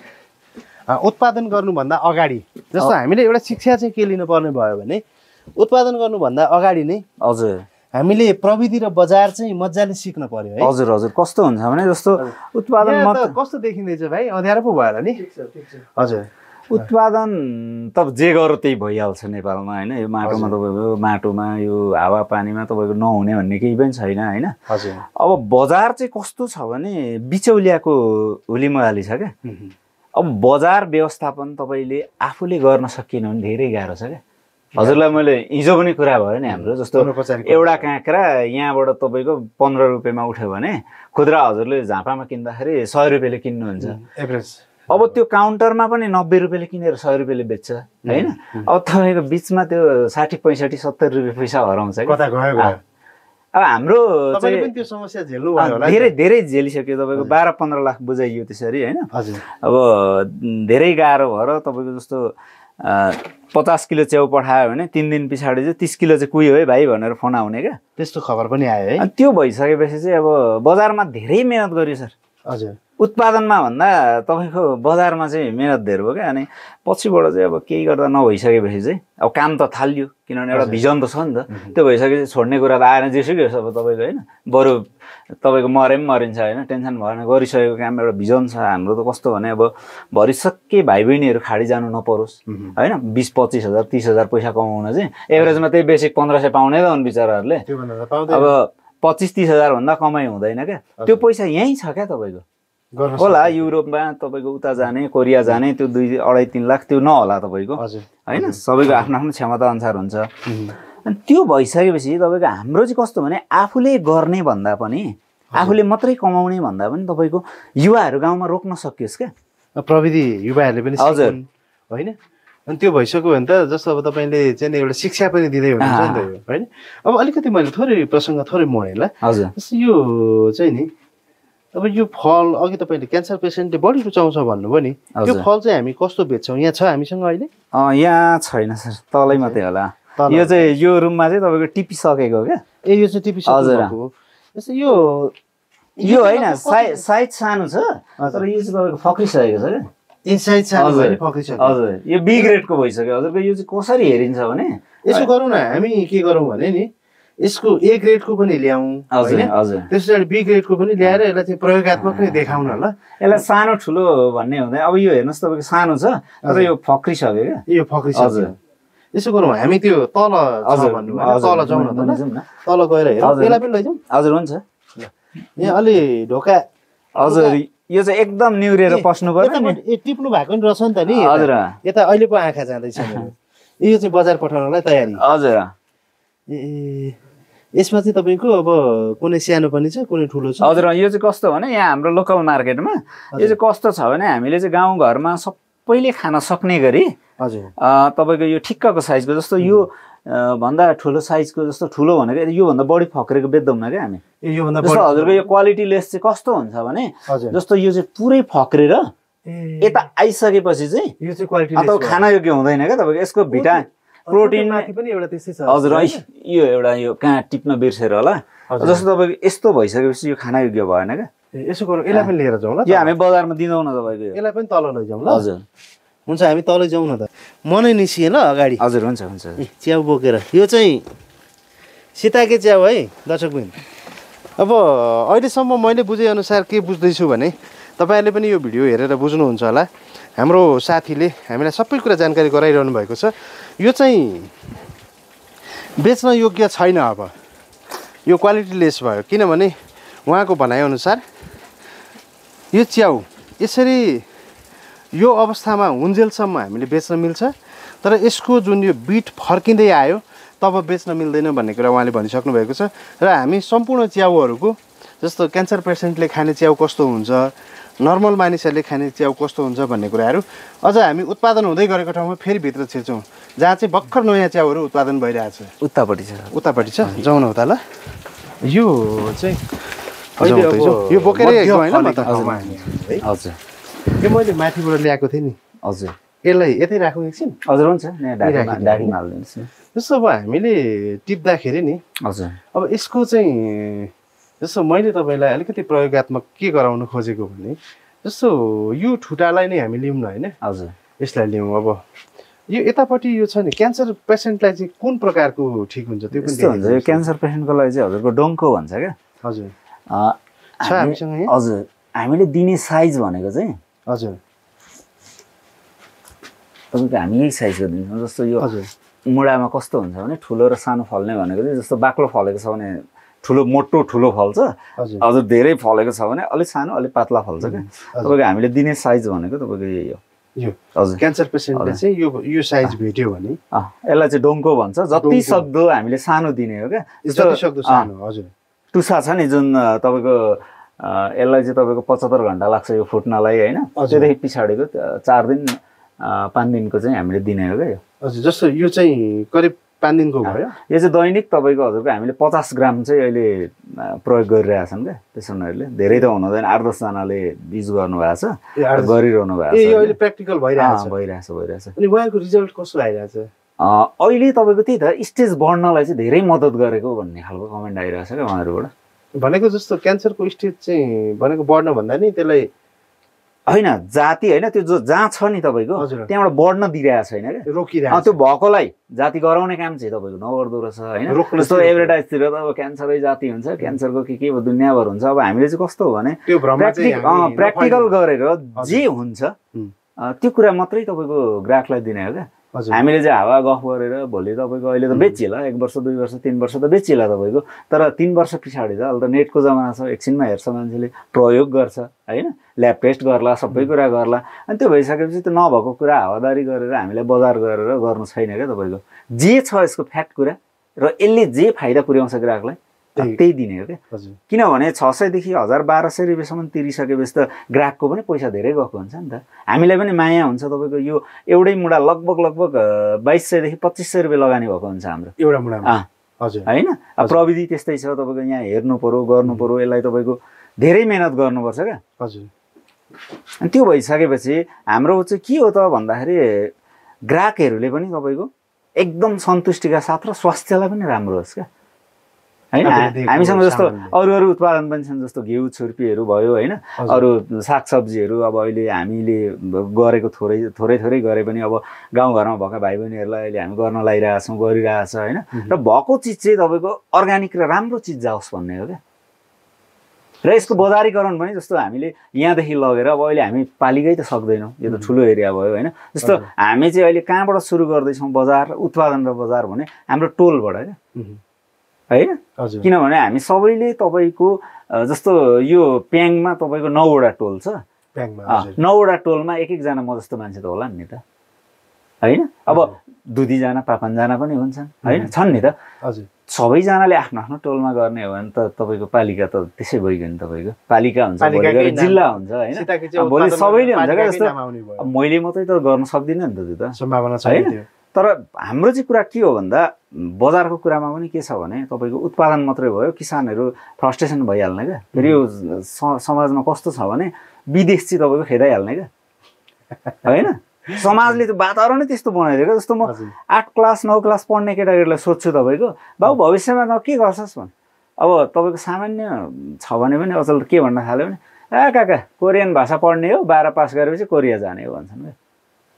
उत्पादन गर्नुभन्दा अगाडि जस्तो हामीले एउटा शिक्षा चाहिँ के लिनुपर्ने भयो भने उत्पादन गर्नुभन्दा अगाडि नै हजुर हामीले प्रविधि र बजार चाहिँ मजाले सिक्न पर्यो है। हजुर हजुर कस्तो हुन्छ भने जस्तो उत्पादन कस्तो देखिँदैछ भाइ, अँध्यारो पो भयो नि। हजुर उत्पादन त जे गर त्यही भइहाल्छ नेपालमा होइन। यो माटोमा तपाईँको माटोमा यो हावापानीमा तपाईँको नहुने भन्ने केही पनि छैन होइन। हजुर अब बजार चाहिँ कस्तो छ भने बिचौलियाको हुलीमहाली छ क्या। अब बजार व्यवस्थापन तपाईँले आफूले गर्न सकिएन भने धेरै गाह्रो छ क्या। हजुरलाई मैले हिजो पनि कुरा भयो नि हाम्रो जस्तो एउटा काँक्रा यहाँबाट तपाईँको पन्ध्र रुपियाँमा उठ्यो भने खुद्रा हजुरले झापामा किन्दाखेरि सय रुपियाँले किन्नुहुन्छ एभरेज। अब त्यो काउन्टरमा पनि नब्बे रुपियाँले किनेर सय रुपियाँले बेच्छ होइन। अब तपाईँको बिचमा त्यो साठी पैँसठी सत्तरी रुपियाँ पैसा हराउँछ क्या। अब हाम्रो त्यो समस्या झेल्नु धेरै धेरै झेलिसक्यो तपाईँको बाह्र पन्ध्र लाख बुझाइयो त्यसरी होइन। अब धेरै गाह्रो भएर तपाईँको जस्तो पचास किलो च्याउ पठायो भने तिन दिन पछाडि चाहिँ तिस किलो चाहिँ कुहियो है भाइ भनेर फोन आउने क्या। त्यस्तो खबर पनि आयो है। त्यो भइसकेपछि चाहिँ अब बजारमा धेरै मेहनत गरियो सर। हजुर उत्पादनमा भन्दा तपाईँको बजारमा चाहिँ मेहनत धेरै भयो क्या। अनि पछिबाट चाहिँ अब केही गर्दा नभइसकेपछि चाहिँ अब काम त थालियो किनभने एउटा भिजन त छ नि त। त्यो भइसकेपछि छोड्ने कुरा त आएन जेसुकै होस् अब तपाईँको होइन। बरु तपाईँको मरे पनि मरिन्छ होइन, टेन्सन भएन। गरिसकेको काम एउटा भिजन छ हाम्रो त कस्तो भने अब भरिसक्कै भाइ बहिनीहरू खाडी जानु नपरोस् होइन। बिस पच्चिस हजार तिस हजार पैसा कमाउन चाहिँ एभरेजमा त्यही बेसिक पन्ध्र सय पाउने त हुन् बिचराहरूले। अब पच्चिस तिस हजार भन्दा कमाइ हुँदैन क्या। त्यो पैसा यहीँ छ क्या तपाईँको होला। युरोपमा तपाईँको उता जाने, कोरिया जाने त्यो दुई अढाई तिन लाख त्यो नहोला तपाईँको होइन। सबैको आफ्नो आफ्नो क्षमता अनुसार हुन्छ। अनि त्यो भइसकेपछि तपाईँको हाम्रो चाहिँ कस्तो भने आफूले गर्ने भन्दा पनि आफूले मात्रै कमाउने भन्दा पनि तपाईँको युवाहरू गाउँमा रोक्न सकियोस् क्या। प्रविधि युवाहरूले पनि हजुर होइन। अनि त्यो भइसक्यो भने त जस्तो अब तपाईँले चाहिँ एउटा शिक्षा पनि दिँदै हुनुहुन्छ नि त होइन। अब अलिकति मैले थोरै प्रसङ्ग थोरै मोडेँ ल। हजुर यो चाहिँ नि अब यो फल अघि तपाईँले क्यान्सर पेसेन्टले बढी रुचाउँछ भन्नुभयो नि, त्यो फल चाहिँ हामी कस्तो बेच्छौँ? यहाँ छ हामीसँग अहिले? यहाँ छैन सर, तलै मात्रै होला। यो चाहिँ यो रुममा चाहिँ तपाईँको टिपिसकेको क्या। ए यो चाहिँ टिपिसकेको जस्तो यो यो होइन साइज साइज सानो छ तर यो चाहिँ तपाईँको फक्रिसकेको छ क्या। ए साइज सानो भयो नि फक्रिसक्यो। हजुर यो बी ग्रेडको भइसक्यो हजुरको। यो चाहिँ कसरी हेरिन्छ भने यसो गरौँ न हामी के गरौँ भने नि यसको ए ग्रेडको पनि ल्याउँ हजुर हजुर त्यस पछाडि बी ग्रेडको पनि ल्याएर यसलाई चाहिँ प्रयोगात्मक नै देखाउँ न ल। यसलाई सानो ठुलो भन्ने हुँदैन। अब यो हेर्नुहोस् तपाईँको सानो छ तर यो फक्रिसक्यो क्या। यो फक्रिसक्यो। यसो गरौँ हामी त्यो तल हजुर तल जाउँ न त, तल गएर हेरौँ। यसलाई पनि लैजाउँ। हजुर हुन्छ। यहाँ अलि ढोका हजुर यो चाहिँ एकदम निहुरेर पस्नु पर्यो नि। ए टिप्नु भएको नि रहेछ नि त नि। हजुर यता अहिले पो आँखा जाँदैछ मेरो। यो चाहिँ बजार पठाउनलाई तयारी। हजुर ए यसमा चाहिँ तपाईँको अब कुनै सानो पनि छ कुनै ठुलो छ? हजुर यो चाहिँ कस्तो भने यहाँ हाम्रो लोकल मार्केटमा यो चाहिँ कस्तो छ भने हामीले चाहिँ गाउँघरमा सबैले खान सक्ने गरी हजुर तपाईँको यो ठिक्कको साइजको जस्तो यो भन्दा ठुलो साइजको जस्तो ठुलो भनेको योभन्दा बढी फक्रेको बेच्दैनौँ क्या हामी। योभन्दा जस्तो हजुरको यो क्वालिटी लेस चाहिँ कस्तो हुन्छ भने जस्तो यो चाहिँ पुरै फक्रेर यता आइसकेपछि चाहिँ यो चाहिँ क्वालिटी अब खाना योग्य हुँदैन क्या तपाईँको। यसको भिटा प्रोटिन पनि एउटा त्यस्तै छ हजुर। यो एउटा यो कहाँ टिप्न बिर्सेर होला जस्तो तपाईँको यस्तो भइसकेपछि यो खाना योग्य भएन क्या। यसो गरौँ यसलाई पनि लिएर जाउँ ल। यो हामी बजारमा दिँदैनौँ न तपाईँको। यसलाई पनि तल लैजाउँ ल। हजुर हुन्छ हामी तलै जाउँ न त। म नै निस्किएँ ल अगाडि। हजुर हुन्छ हुन्छ। च्याउ बोकेर यो चाहिँ सीताके च्याउ है दर्शकबिन। अब अहिलेसम्म मैले बुझेअनुसार के बुझ्दैछु भने तपाईँहरूले पनि यो भिडियो हेरेर बुझ्नुहुन्छ होला। हाम्रो साथीले हामीलाई सबै कुरा जानकारी गराइरहनु भएको छ। यो चाहिँ बेच्न योग्य छैन। अब यो क्वालिटी लेस भयो, किनभने उहाँको भनाइअनुसार यो च्याउ यसरी यो अवस्थामा हुन्जेलसम्म हामीले बेच्न मिल्छ, तर यसको जुन यो बिट फर्किँदै आयो तब बेच्न मिल्दैन भन्ने कुरा उहाँले भनिसक्नु भएको छ। र हामी सम्पूर्ण च्याउहरूको जस्तो क्यान्सर पेसेन्टले खाने च्याउ कस्तो हुन्छ, नर्मल मानिसहरूले खाने च्याउ कस्तो हुन्छ भन्ने कुराहरू अझ हामी उत्पादन हुँदै गरेको ठाउँमा फेरि भित्र छिर्छौँ, जहाँ चाहिँ भर्खर नयाँ च्याउहरू उत्पादन भइरहेछ। उतापट्टि छ उतापट्टि छ जाउँ न उता ल। यो चाहिँ यो बोकेरै होइन म त। हजुर यो मैले माथिबाट ल्याएको थिएँ नि। हजुर यसलाई यतै राखौँ एकछिन। हजुर हुन्छ डाकीमा हालिदिनुहोस् न। जस्तो अब हामीले टिप्दाखेरि नि हजुर अब यसको चाहिँ जस्तो मैले तपाईँलाई अलिकति प्रयोगत्मक के गराउन खोजेको भने जस्तो यो ठुटालाई नै हामी लिउँ न होइन। हजुर यसलाई लिउँ। अब यो यतापट्टि यो छ नि क्यान्सर पेसेन्टलाई चाहिँ कुन प्रकारको ठिक हुन्छ त्यो पनि हुन्छ। यो क्यान्सर पेसेन्टको लागि चाहिँ हजुरको डोङ्को भन्छ क्या। हजुर छ हामीसँग। हजुर हामीले दिने साइज भनेको चाहिँ हजुर तपाईँको हामी यही साइजको दिन्छौँ। जस्तो यो हजुर मुढामा कस्तो हुन्छ भने ठुलो र सानो फल्ने भनेको चाहिँ जस्तो बाक्लो फलेको छ भने ठुलो मोटो ठुलो फल्छ। हजुर धेरै फलेको छ भने अलिक सानो अलिक पातला फल्छ क्या। तपाईँको हामीले दिने साइज भनेको तपाईँको यही हो। यो हजुर क्यान्सर पेसेन्टले चाहिँ यो यो साइज भेट्यो भने यसलाई चाहिँ डोङ्को भन्छ। जति सक्दो हामीले सानो दिने हो क्या। जति सक्दो सानो। हजुर टुसा छ नि जुन तपाईँको यसलाई चाहिँ तपाईँको पचहत्तर घन्टा लाग्छ यो फुट्नलाई होइन। त्योदेखि पछाडिको चार दिन पाँच दिनको चाहिँ हामीले दिने हो क्या यो। हजुर जस्तो यो चाहिँ करिब पाँच दिनको भयो। यो चाहिँ दैनिक तपाईँको हजुरको हामीले पचास ग्राम चाहिँ अहिले प्रयोग गरिरहेछन् क्या पेसेन्टहरूले। धेरै त हुनुहुँदैन, आठ दसजनाले युज गर्नुभएको छ, गरिरहनु भएको छ। यो अहिले प्र्याक्टिकल भइरहेछ भइरहेछ भइरहेछ अनि उहाँको रिजल्ट कस्तो आइरहेछ? अहिले तपाईँको त्यही त स्टेज बढ्नलाई चाहिँ धेरै मद्दत गरेको भन्ने खालको कमेन्ट आइरहेछ क्या उहाँहरूबाट। भनेको जस्तो क्यान्सरको स्टेज चाहिँ भनेको बढ्न भन्दा नि त्यसलाई होइन जाति होइन त्यो जो जहाँ छ नि तपाईँको त्यहाँबाट बढ्न दिइरहेको छैन क्या, रोकिरहेको। त्यो भएकोलाई जाति गराउने काम चाहिँ तपाईँको नगर्दो रहेछ होइन। जस्तो एडभर्टाइजतिर त अब क्यान्सरै जाति हुन्छ, क्यान्सरको के के दुनियाँभर हुन्छ। अब हामीले चाहिँ कस्तो हो भने प्र्याक्टिकल गरेर जे हुन्छ त्यो कुरा मात्रै तपाईँको ग्राहकलाई दिने हो क्या। हामीले चाहिँ हावा गफ गरेर भोलि तपाईँको अहिले त बेचिएला एक वर्ष दुई वर्ष तिन वर्ष त बेचिएला तपाईँको, तर तिन वर्ष पछाडि त अहिले त नेटको जमाना छ, एकछिनमा हेर्छ मान्छेले, प्रयोग गर्छ होइन, ल्याब टेस्ट गर्ला, सबै कुरा गर्ला। अनि त्यो भइसकेपछि त्यो नभएको कुरा हावादारी गरेर हामीलाई बजार गरेर गर्नु छैन क्या। तपाईँको जे छ यसको फ्याक्ट कुरा र यसले जे फाइदा पुर्याउँछ ग्राहकलाई त्यही दिने हो क्या। किनभने छ सयदेखि हजार बाह्र सय रुपियाँसम्म तिरिसकेपछि त ग्राहकको पनि पैसा धेरै गएको हुन्छ नि त। हामीलाई पनि माया हुन्छ तपाईँको यो एउटै मुढा लगभग लगभग बाइस सयदेखि पच्चिस सय रुपियाँ लगानी भएको हुन्छ हाम्रो एउटा मुढामा। हजुर होइन प्रविधि त्यस्तै छ तपाईँको, यहाँ हेर्नु पऱ्यो गर्नु पऱ्यो, यसलाई तपाईँको धेरै मेहनत गर्नुपर्छ क्या। हजुर अनि त्यो भइसकेपछि हाम्रो चाहिँ के हो त भन्दाखेरि ग्राहकहरूले पनि तपाईँको एकदम सन्तुष्टिका साथ र स्वास्थ्यलाई पनि राम्रो होस् क्या होइन। हामीसँग जस्तो अरू अरू उत्पादन पनि छन्, जस्तो घिउ छुर्पीहरू भयो होइन, अरू सागसब्जीहरू अब अहिले हामीले गरेको थोरै थोरै थोरै गरे पनि अब गाउँघरमा भएका भाइ बहिनीहरूलाई अहिले हामी गर्न लागिरहेछौँ, गरिरहेछ होइन। र भएको चिज चाहिँ तपाईँको अर्ग्यानिक र राम्रो चिज जाओस् भन्ने हो क्या। र यसको बजारीकरण पनि जस्तो हामीले यहाँदेखि लगेर अब अहिले हामी पालिकै त सक्दैनौँ, यो त ठुलो एरिया भयो होइन। जस्तो हामी चाहिँ अहिले कहाँबाट सुरु गर्दैछौँ बजार उत्पादन र बजार भने हाम्रो टोलबाट क्या होइन। किनभने हामी सबैले तपाईँको जस्तो यो प्याङमा तपाईँको नौवटा टोल छ, नौवटा टोलमा एक एकजना म जस्तो मान्छे त होला नि त होइन। अब दुईजना पाँचजना पनि हुन्छन् होइन, छन् नि त। सबैजनाले आफ्नो आफ्नो टोलमा गर्ने हो भने त तपाईँको पालिका त त्यसै भइगयो नि, तपाईँको पालिका हुन्छ, जिल्ला हुन्छ होइन, भोलि सबैले हुन्छ क्या। जस्तो मैले मात्रै त गर्न सक्दिनँ नि त त्यो त सम्भावना छ होइन। तर हाम्रो चाहिँ कुरा के हो भन्दा बजारको कुरामा पनि के छ भने तपाईँको उत्पादन मात्रै भयो, किसानहरू फ्रस्ट्रेसन भइहाल्ने क्या। फेरि यो समाजमा कस्तो छ भने विदेश चाहिँ तपाईँको खेदाइहाल्ने क्या होइन। समाजले त वातावरणै त्यस्तो बनाइदिएको। जस्तो म आठ क्लास नौ क्लास पढ्ने केटाकेटीलाई सोध्छु तपाईँको बाबु भविष्यमा त के गर्छस् भने, अब तपाईँको सामान्य छ भने पनि अचल के भन्न थाल्यो भने ए काका कोरियन भाषा पढ्ने हो, बाह्र पास गरेपछि कोरिया जाने हो भन्छन् क्या।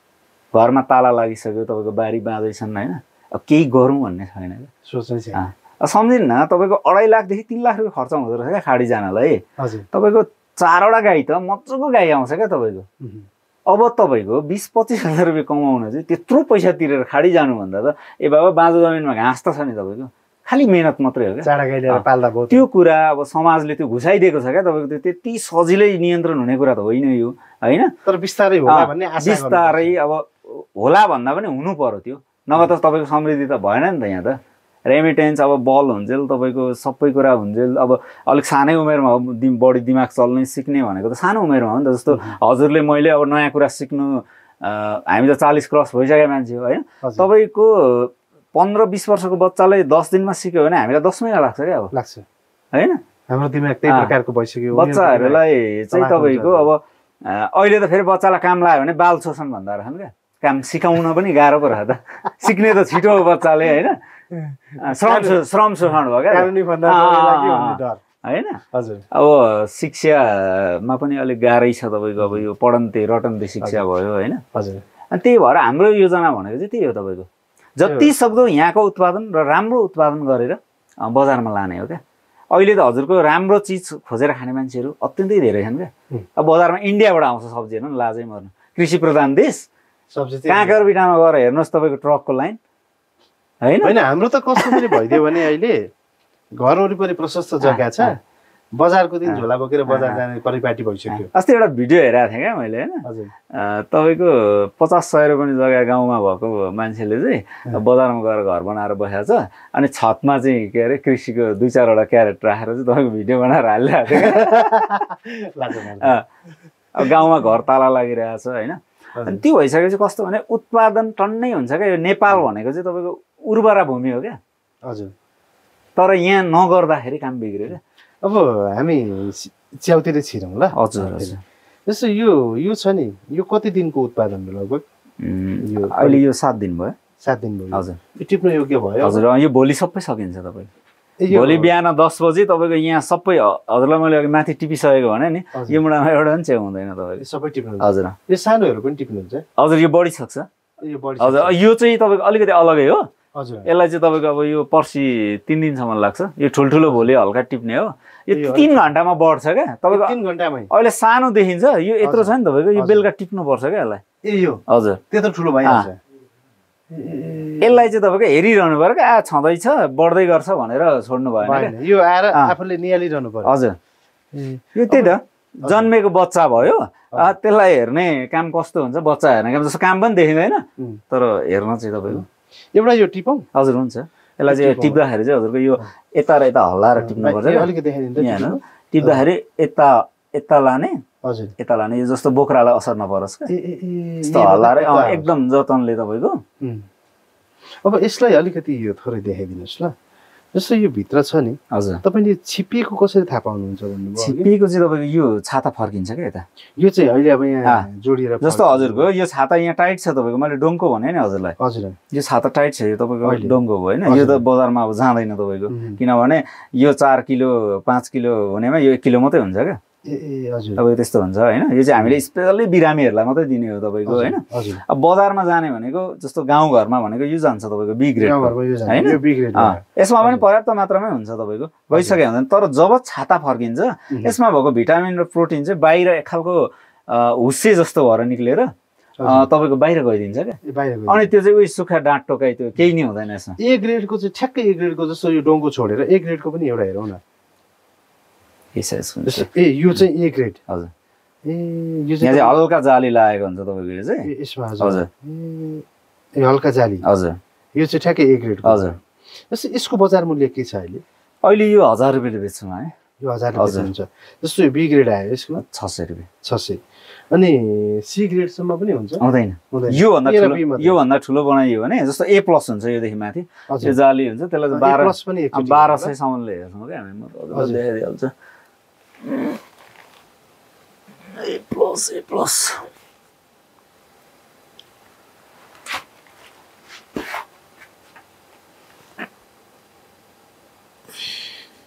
घरमा ताला लागिसक्यो, तपाईँको बारी बाँझैछन् होइन, अब केही गरौँ भन्ने छैन क्या, सोच्नै छैन। सम्झिनु न तपाईँको अढाई लाखदेखि तिन लाख रुपियाँ खर्च हुँदो रहेछ क्या खाडी जानलाई। हजुर तपाईँको चारवटा गाई त मजाको गाई आउँछ क्या तपाईँको। अब तपाईँको बिस पच्चिस हजार रुपियाँ कमाउन चाहिँ त्यत्रो पैसा तिरेर खाडी जानुभन्दा त ए बाबा बाँझो जमिनमा घाँस त छ नि तपाईँको, खालि मेहनत मात्रै हो क्या। चाडा गाई लिएर पाल्दा भयो त्यो कुरा अब समाजले त्यो घुसाइदिएको छ क्या तपाईँको। त्यो त्यति सजिलै नियन्त्रण हुने कुरा त होइन यो, होइन? तर बिस्तारै होला भन्ने आशा बिस्तारै अब होला भन्दा पनि हुनु पर्यो त्यो, नभए त तपाईँको समृद्धि त भएन नि त। यहाँ त रेमिटेन्स अब बल हुन्जेल तपाईँको सबै कुरा हुन्जेल अब अलिक सानै उमेरमा बढी दिमाग चल्ने सिक्ने भनेको त सानो उमेरमा हो नि त। जस्तो हजुरले मैले अब नयाँ कुरा सिक्नु, हामी त चालिस क्रस भइसकेको मान्छे हो होइन। तपाईँको पन्ध्र बिस वर्षको बच्चाले दस दिनमा सिक्यो भने हामीलाई दस महिना लाग्छ क्या अब, लाग्छ होइन? हाम्रो दिमाग त्यही प्रकारको भइसक्यो। बच्चाहरूलाई चाहिँ तपाईँको अब अहिले त फेरि बच्चालाई काम लाग्यो भने बाल शोषण भन्दा रहेछन् क्या। काम सिकाउन पनि गाह्रो पो रह त, सिक्ने त छिटो हो बच्चाले, होइन? श्रम श्रम शोषण भयो क्या, होइन? हजुर अब शिक्षामा पनि अलिक गाह्रै छ तपाईँको। अब यो पढन्ते रटन्ते शिक्षा भयो, होइन? हजुर। अनि त्यही भएर हाम्रो योजना भनेको चाहिँ त्यही हो, तपाईँको जति सक्दो यहाँको उत्पादन र राम्रो उत्पादन गरेर बजारमा लाने हो क्या। अहिले त हजुरको राम्रो चिज खोजेर खाने मान्छेहरू अत्यन्तै धेरै छन् क्या। अब बजारमा इन्डियाबाट आउँछ सब्जी, हेर्नु लाजै मर्नु, कृषि प्रधान देश, सब्जी काँकर बिटामा गएर हेर्नुहोस् तपाईँको ट्रकको लाइन, होइन? होइन हाम्रो त कस्तो पनि भइदियो भने अहिले घर वरिपरि प्रशस्त जग्गा छ, बजारको दिन झोला बोकेर बजार जाने परिपाटी भइसक्यो। अस्ति एउटा भिडियो हेरेको थिएँ क्या मैले, होइन? तपाईँको पचास सय रुपियाँ जग्गा गाउँमा भएको मान्छेले चाहिँ बजारमा गएर घर बनाएर बसेको छ, अनि छतमा चाहिँ के अरे कृषिको दुई चारवटा क्यारेट राखेर चाहिँ तपाईँको भिडियो बनाएर हालिरहेको थियो क्या। अब गाउँमा घर ताला लागिरहेको छ, होइन? अनि त्यो भइसकेपछि कस्तो भने उत्पादन टन्नै हुन्छ क्या। यो नेपाल भनेको चाहिँ तपाईँको उर्वरा भूमि हो क्या। हजुर। तर यहाँ नगर्दाखेरि काम बिग्रियो क्या। अब हामी च्याउतिर छिरौँ ल। हजुर हजुर। जस्तो यो यो छ नि, यो कति दिनको उत्पादन हो लगभग? यो अहिले यो सात दिन भयो। सात दिन भयो। हजुर। यो टिप्न योग्य भयो। हजुर, यो भोलि सबै सकिन्छ तपाईँको। भोलि बिहान दस बजी तपाईँको यहाँ सबै, हजुरलाई मैले अघि माथि टिपिसकेको भने नि, यो मुढामा एउटा पनि च्याउ हुँदैन तपाईँको, सबै टिप्नु। हजुर। यो सानोहरू पनि टिप्नुहुन्छ? हजुर, यो बढी सक्छ। यो बढी, हजुर। यो चाहिँ तपाईँको अलिकति अलगै हो। हजुर। यसलाई चाहिँ तपाईँको अब यो पर्सि तिन दिनसम्म लाग्छ। यो ठुल्ठुलो भोलि हल्का टिप्ने हो। यो तिन घन्टामा बढ्छ क्या तपाईँको। तिन घन्टामै अहिले सानो देखिन्छ, यो यत्रो छ नि तपाईँको, यो बेलुका टिप्नु पर्छ क्या यसलाई। ए यो हजुर, त्यत्रो ठुलो भइहाल्छ। यसलाई चाहिँ तपाईँको हेरिरहनु पर्यो क्या, आ छँदैछ बढ्दै गर्छ भनेर छोड्नु भएन। यो आएर आफूले निहालिरहनु पर्यो। हजुर, यो त्यही त जन्मेको बच्चा भयो, त्यसलाई हेर्ने काम कस्तो हुन्छ, बच्चा हेर्ने काम जस्तो काम पनि देखिँदैन, तर हेर्न चाहिँ तपाईँको एउटा यो टिपौँ। हजुर, हुन्छ। यसलाई चाहिँ टिप्दाखेरि चाहिँ हजुरको यो यता र यता हल्लाएर टिप्नुपर्छ। अलिकति देखाइदिनु यहाँ टिप्दाखेरि यता यता लाने, हजुर, यता लाने, यो जस्तो बोक्रालाई असर नपरोस् क्या, यस्तो हल्लाएर एकदम जतनले तपाईँको। अब यसलाई अलिकति यो थोरै देखाइदिनुहोस् ल। जस्तो यो भित्र छ नि, हजुर, तपाईँले छिपिएको कसरी थाहा पाउनुहुन्छ भन्नुभयो? छिपिएको चाहिँ तपाईँको यो छाता फर्किन्छ क्या यता। यो चाहिँ अहिले अब यहाँ जोडिएर जस्तो हजुरको यो छाता यहाँ टाइट छ तपाईँको, मैले डोङ्को भने नि हजुरलाई। हजुर। यो छाता टाइट छ, यो तपाईँको डोङ्को हो, होइन? यो त बजारमा अब जाँदैन तपाईँको, किनभने यो चार किलो पाँच किलो हुनेमा यो एक किलो मात्रै हुन्छ क्या। ए हजुर। तपाईँको त्यस्तो हुन्छ, होइन? यो चाहिँ हामीले स्पेसल्ली बिरामीहरूलाई मात्रै दिने हो तपाईँको, होइन? अब बजारमा जाने भनेको जस्तो गाउँघरमा भनेको यो जान्छ तपाईँको बी ग्रेड, होइन? यसमा पनि पर्याप्त मात्रामै हुन्छ तपाईँको, गइसके हुँदैन। तर जब छाता फर्किन्छ यसमा भएको भिटामिन र प्रोटिन चाहिँ बाहिर एक खालको हुस्से जस्तो भएर निक्लेर तपाईँको बाहिर गइदिन्छ क्या। अनि त्यो चाहिँ उयो सुक्खा डाँट टोकाइ त्यो केही नै हुँदैन यसमा। ए ग्रेडको चाहिँ ठ्याक्कै ए ग्रेडको जस्तो यो डोङ्को छोडेर ए ग्रेडको पनि एउटा हेरौँ न। ए यो चाहिँ ए ग्रेड। हजुर। ए यो चाहिँ हल्का जाली लागेको हुन्छ तपाईँको, यो चाहिँ यसमा। हजुर। ए हल्का जाली। हजुर। यो चाहिँ ठ्याक्कै ए ग्रेड। हजुर। जस्तो यसको बजार मूल्य के छ अहिले? अहिले यो हजार रुपियाँले बेच्छौँ है। यो हजार रुपियाँ हुन्छ। जस्तो यो बी ग्रेड आयो यसको छ सय रुपियाँ। छ सय। अनि सी ग्रेडसम्म पनि हुन्छ? हुँदैन। योभन्दा ठुलो योभन्दा ठुलो बनाइयो भने जस्तो ए प्लस हुन्छ, योदेखि माथि यो जाली हुन्छ, त्यसलाई बाह्र बाह्र सयसम्मले हेर्छौँ क्या हामी, देखाइदिइहाल्छ। ए प्लस ए प्लस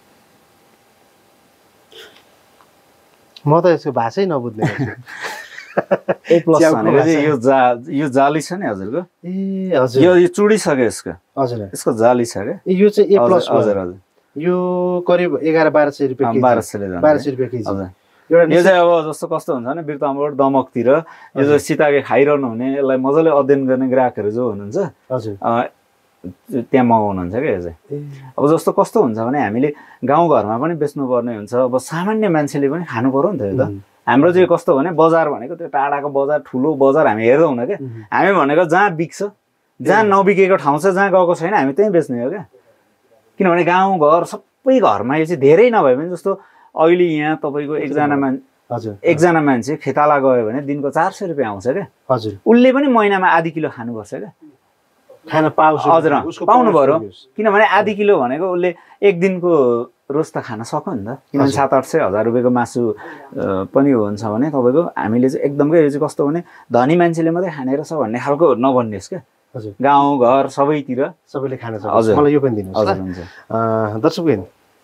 म त यसको भाषै नबुझ्ने ए प्लस भनेको चाहिँ यो जा यो जाली छ नि हजुरको ए हजुर यो यो चुडिसक्यो यसको हजुर यसको जाली छ क्या यो चाहिँ ए प्लस हजुर हजुर यो करिब एघार बाह्र सय रुपियाँ केजी बाह्र सयले जान्छ बाह्र सय रुपियाँ केजी हजुर यो चाहिँ अब जस्तो कस्तो हुन्छ भने बिर्तामोड दमकतिर यो चाहिँ सिताके खाइरहनु हुने यसलाई मजाले अध्ययन गर्ने ग्राहकहरू जो हुनुहुन्छ हजुर त्यहाँ मगाउनुहुन्छ क्या यो चाहिँ अब जस्तो कस्तो हुन्छ भने हामीले गाउँघरमा पनि बेच्नुपर्ने हुन्छ अब सामान्य मान्छेले पनि खानु पर्यो नि त यो त हाम्रो चाहिँ कस्तो भने बजार भनेको त्यो टाढाको बजार ठुलो बजार हामी हेर्दैनौँ क्या हामी भनेको जहाँ बिक्छ जहाँ नबिकेको ठाउँ छ जहाँ गएको छैन हामी त्यहीँ बेच्ने हो क्या किनभने गाउँघर सबै घरमा यो चाहिँ धेरै नभए पनि जस्तो अहिले यहाँ तपाईँको एकजना मान हजुर एकजना मान्छे खेताला गयो भने दिनको चार सय रुपियाँ आउँछ क्या हजुर उसले पनि महिनामा आधी किलो खानुपर्छ क्या खान पाउँछ हजुर पाउनु पर्यो किनभने आधी किलो भनेको उसले एक दिनको रोज त खान सक्यो नि त किनभने सात आठ सय हजार रुपियाँको मासु पनि हुन्छ भने तपाईँको हामीले चाहिँ एकदमकै यो चाहिँ कस्तो भने धनी मान्छेले मात्रै खाने रहेछ भन्ने खालको नभन्नुहोस् क्या गाउँ घर सबैतिर सबैले खान सक्छ मलाई यो पनि दिनुहोस् हजुर हुन्छ दर्शकबिन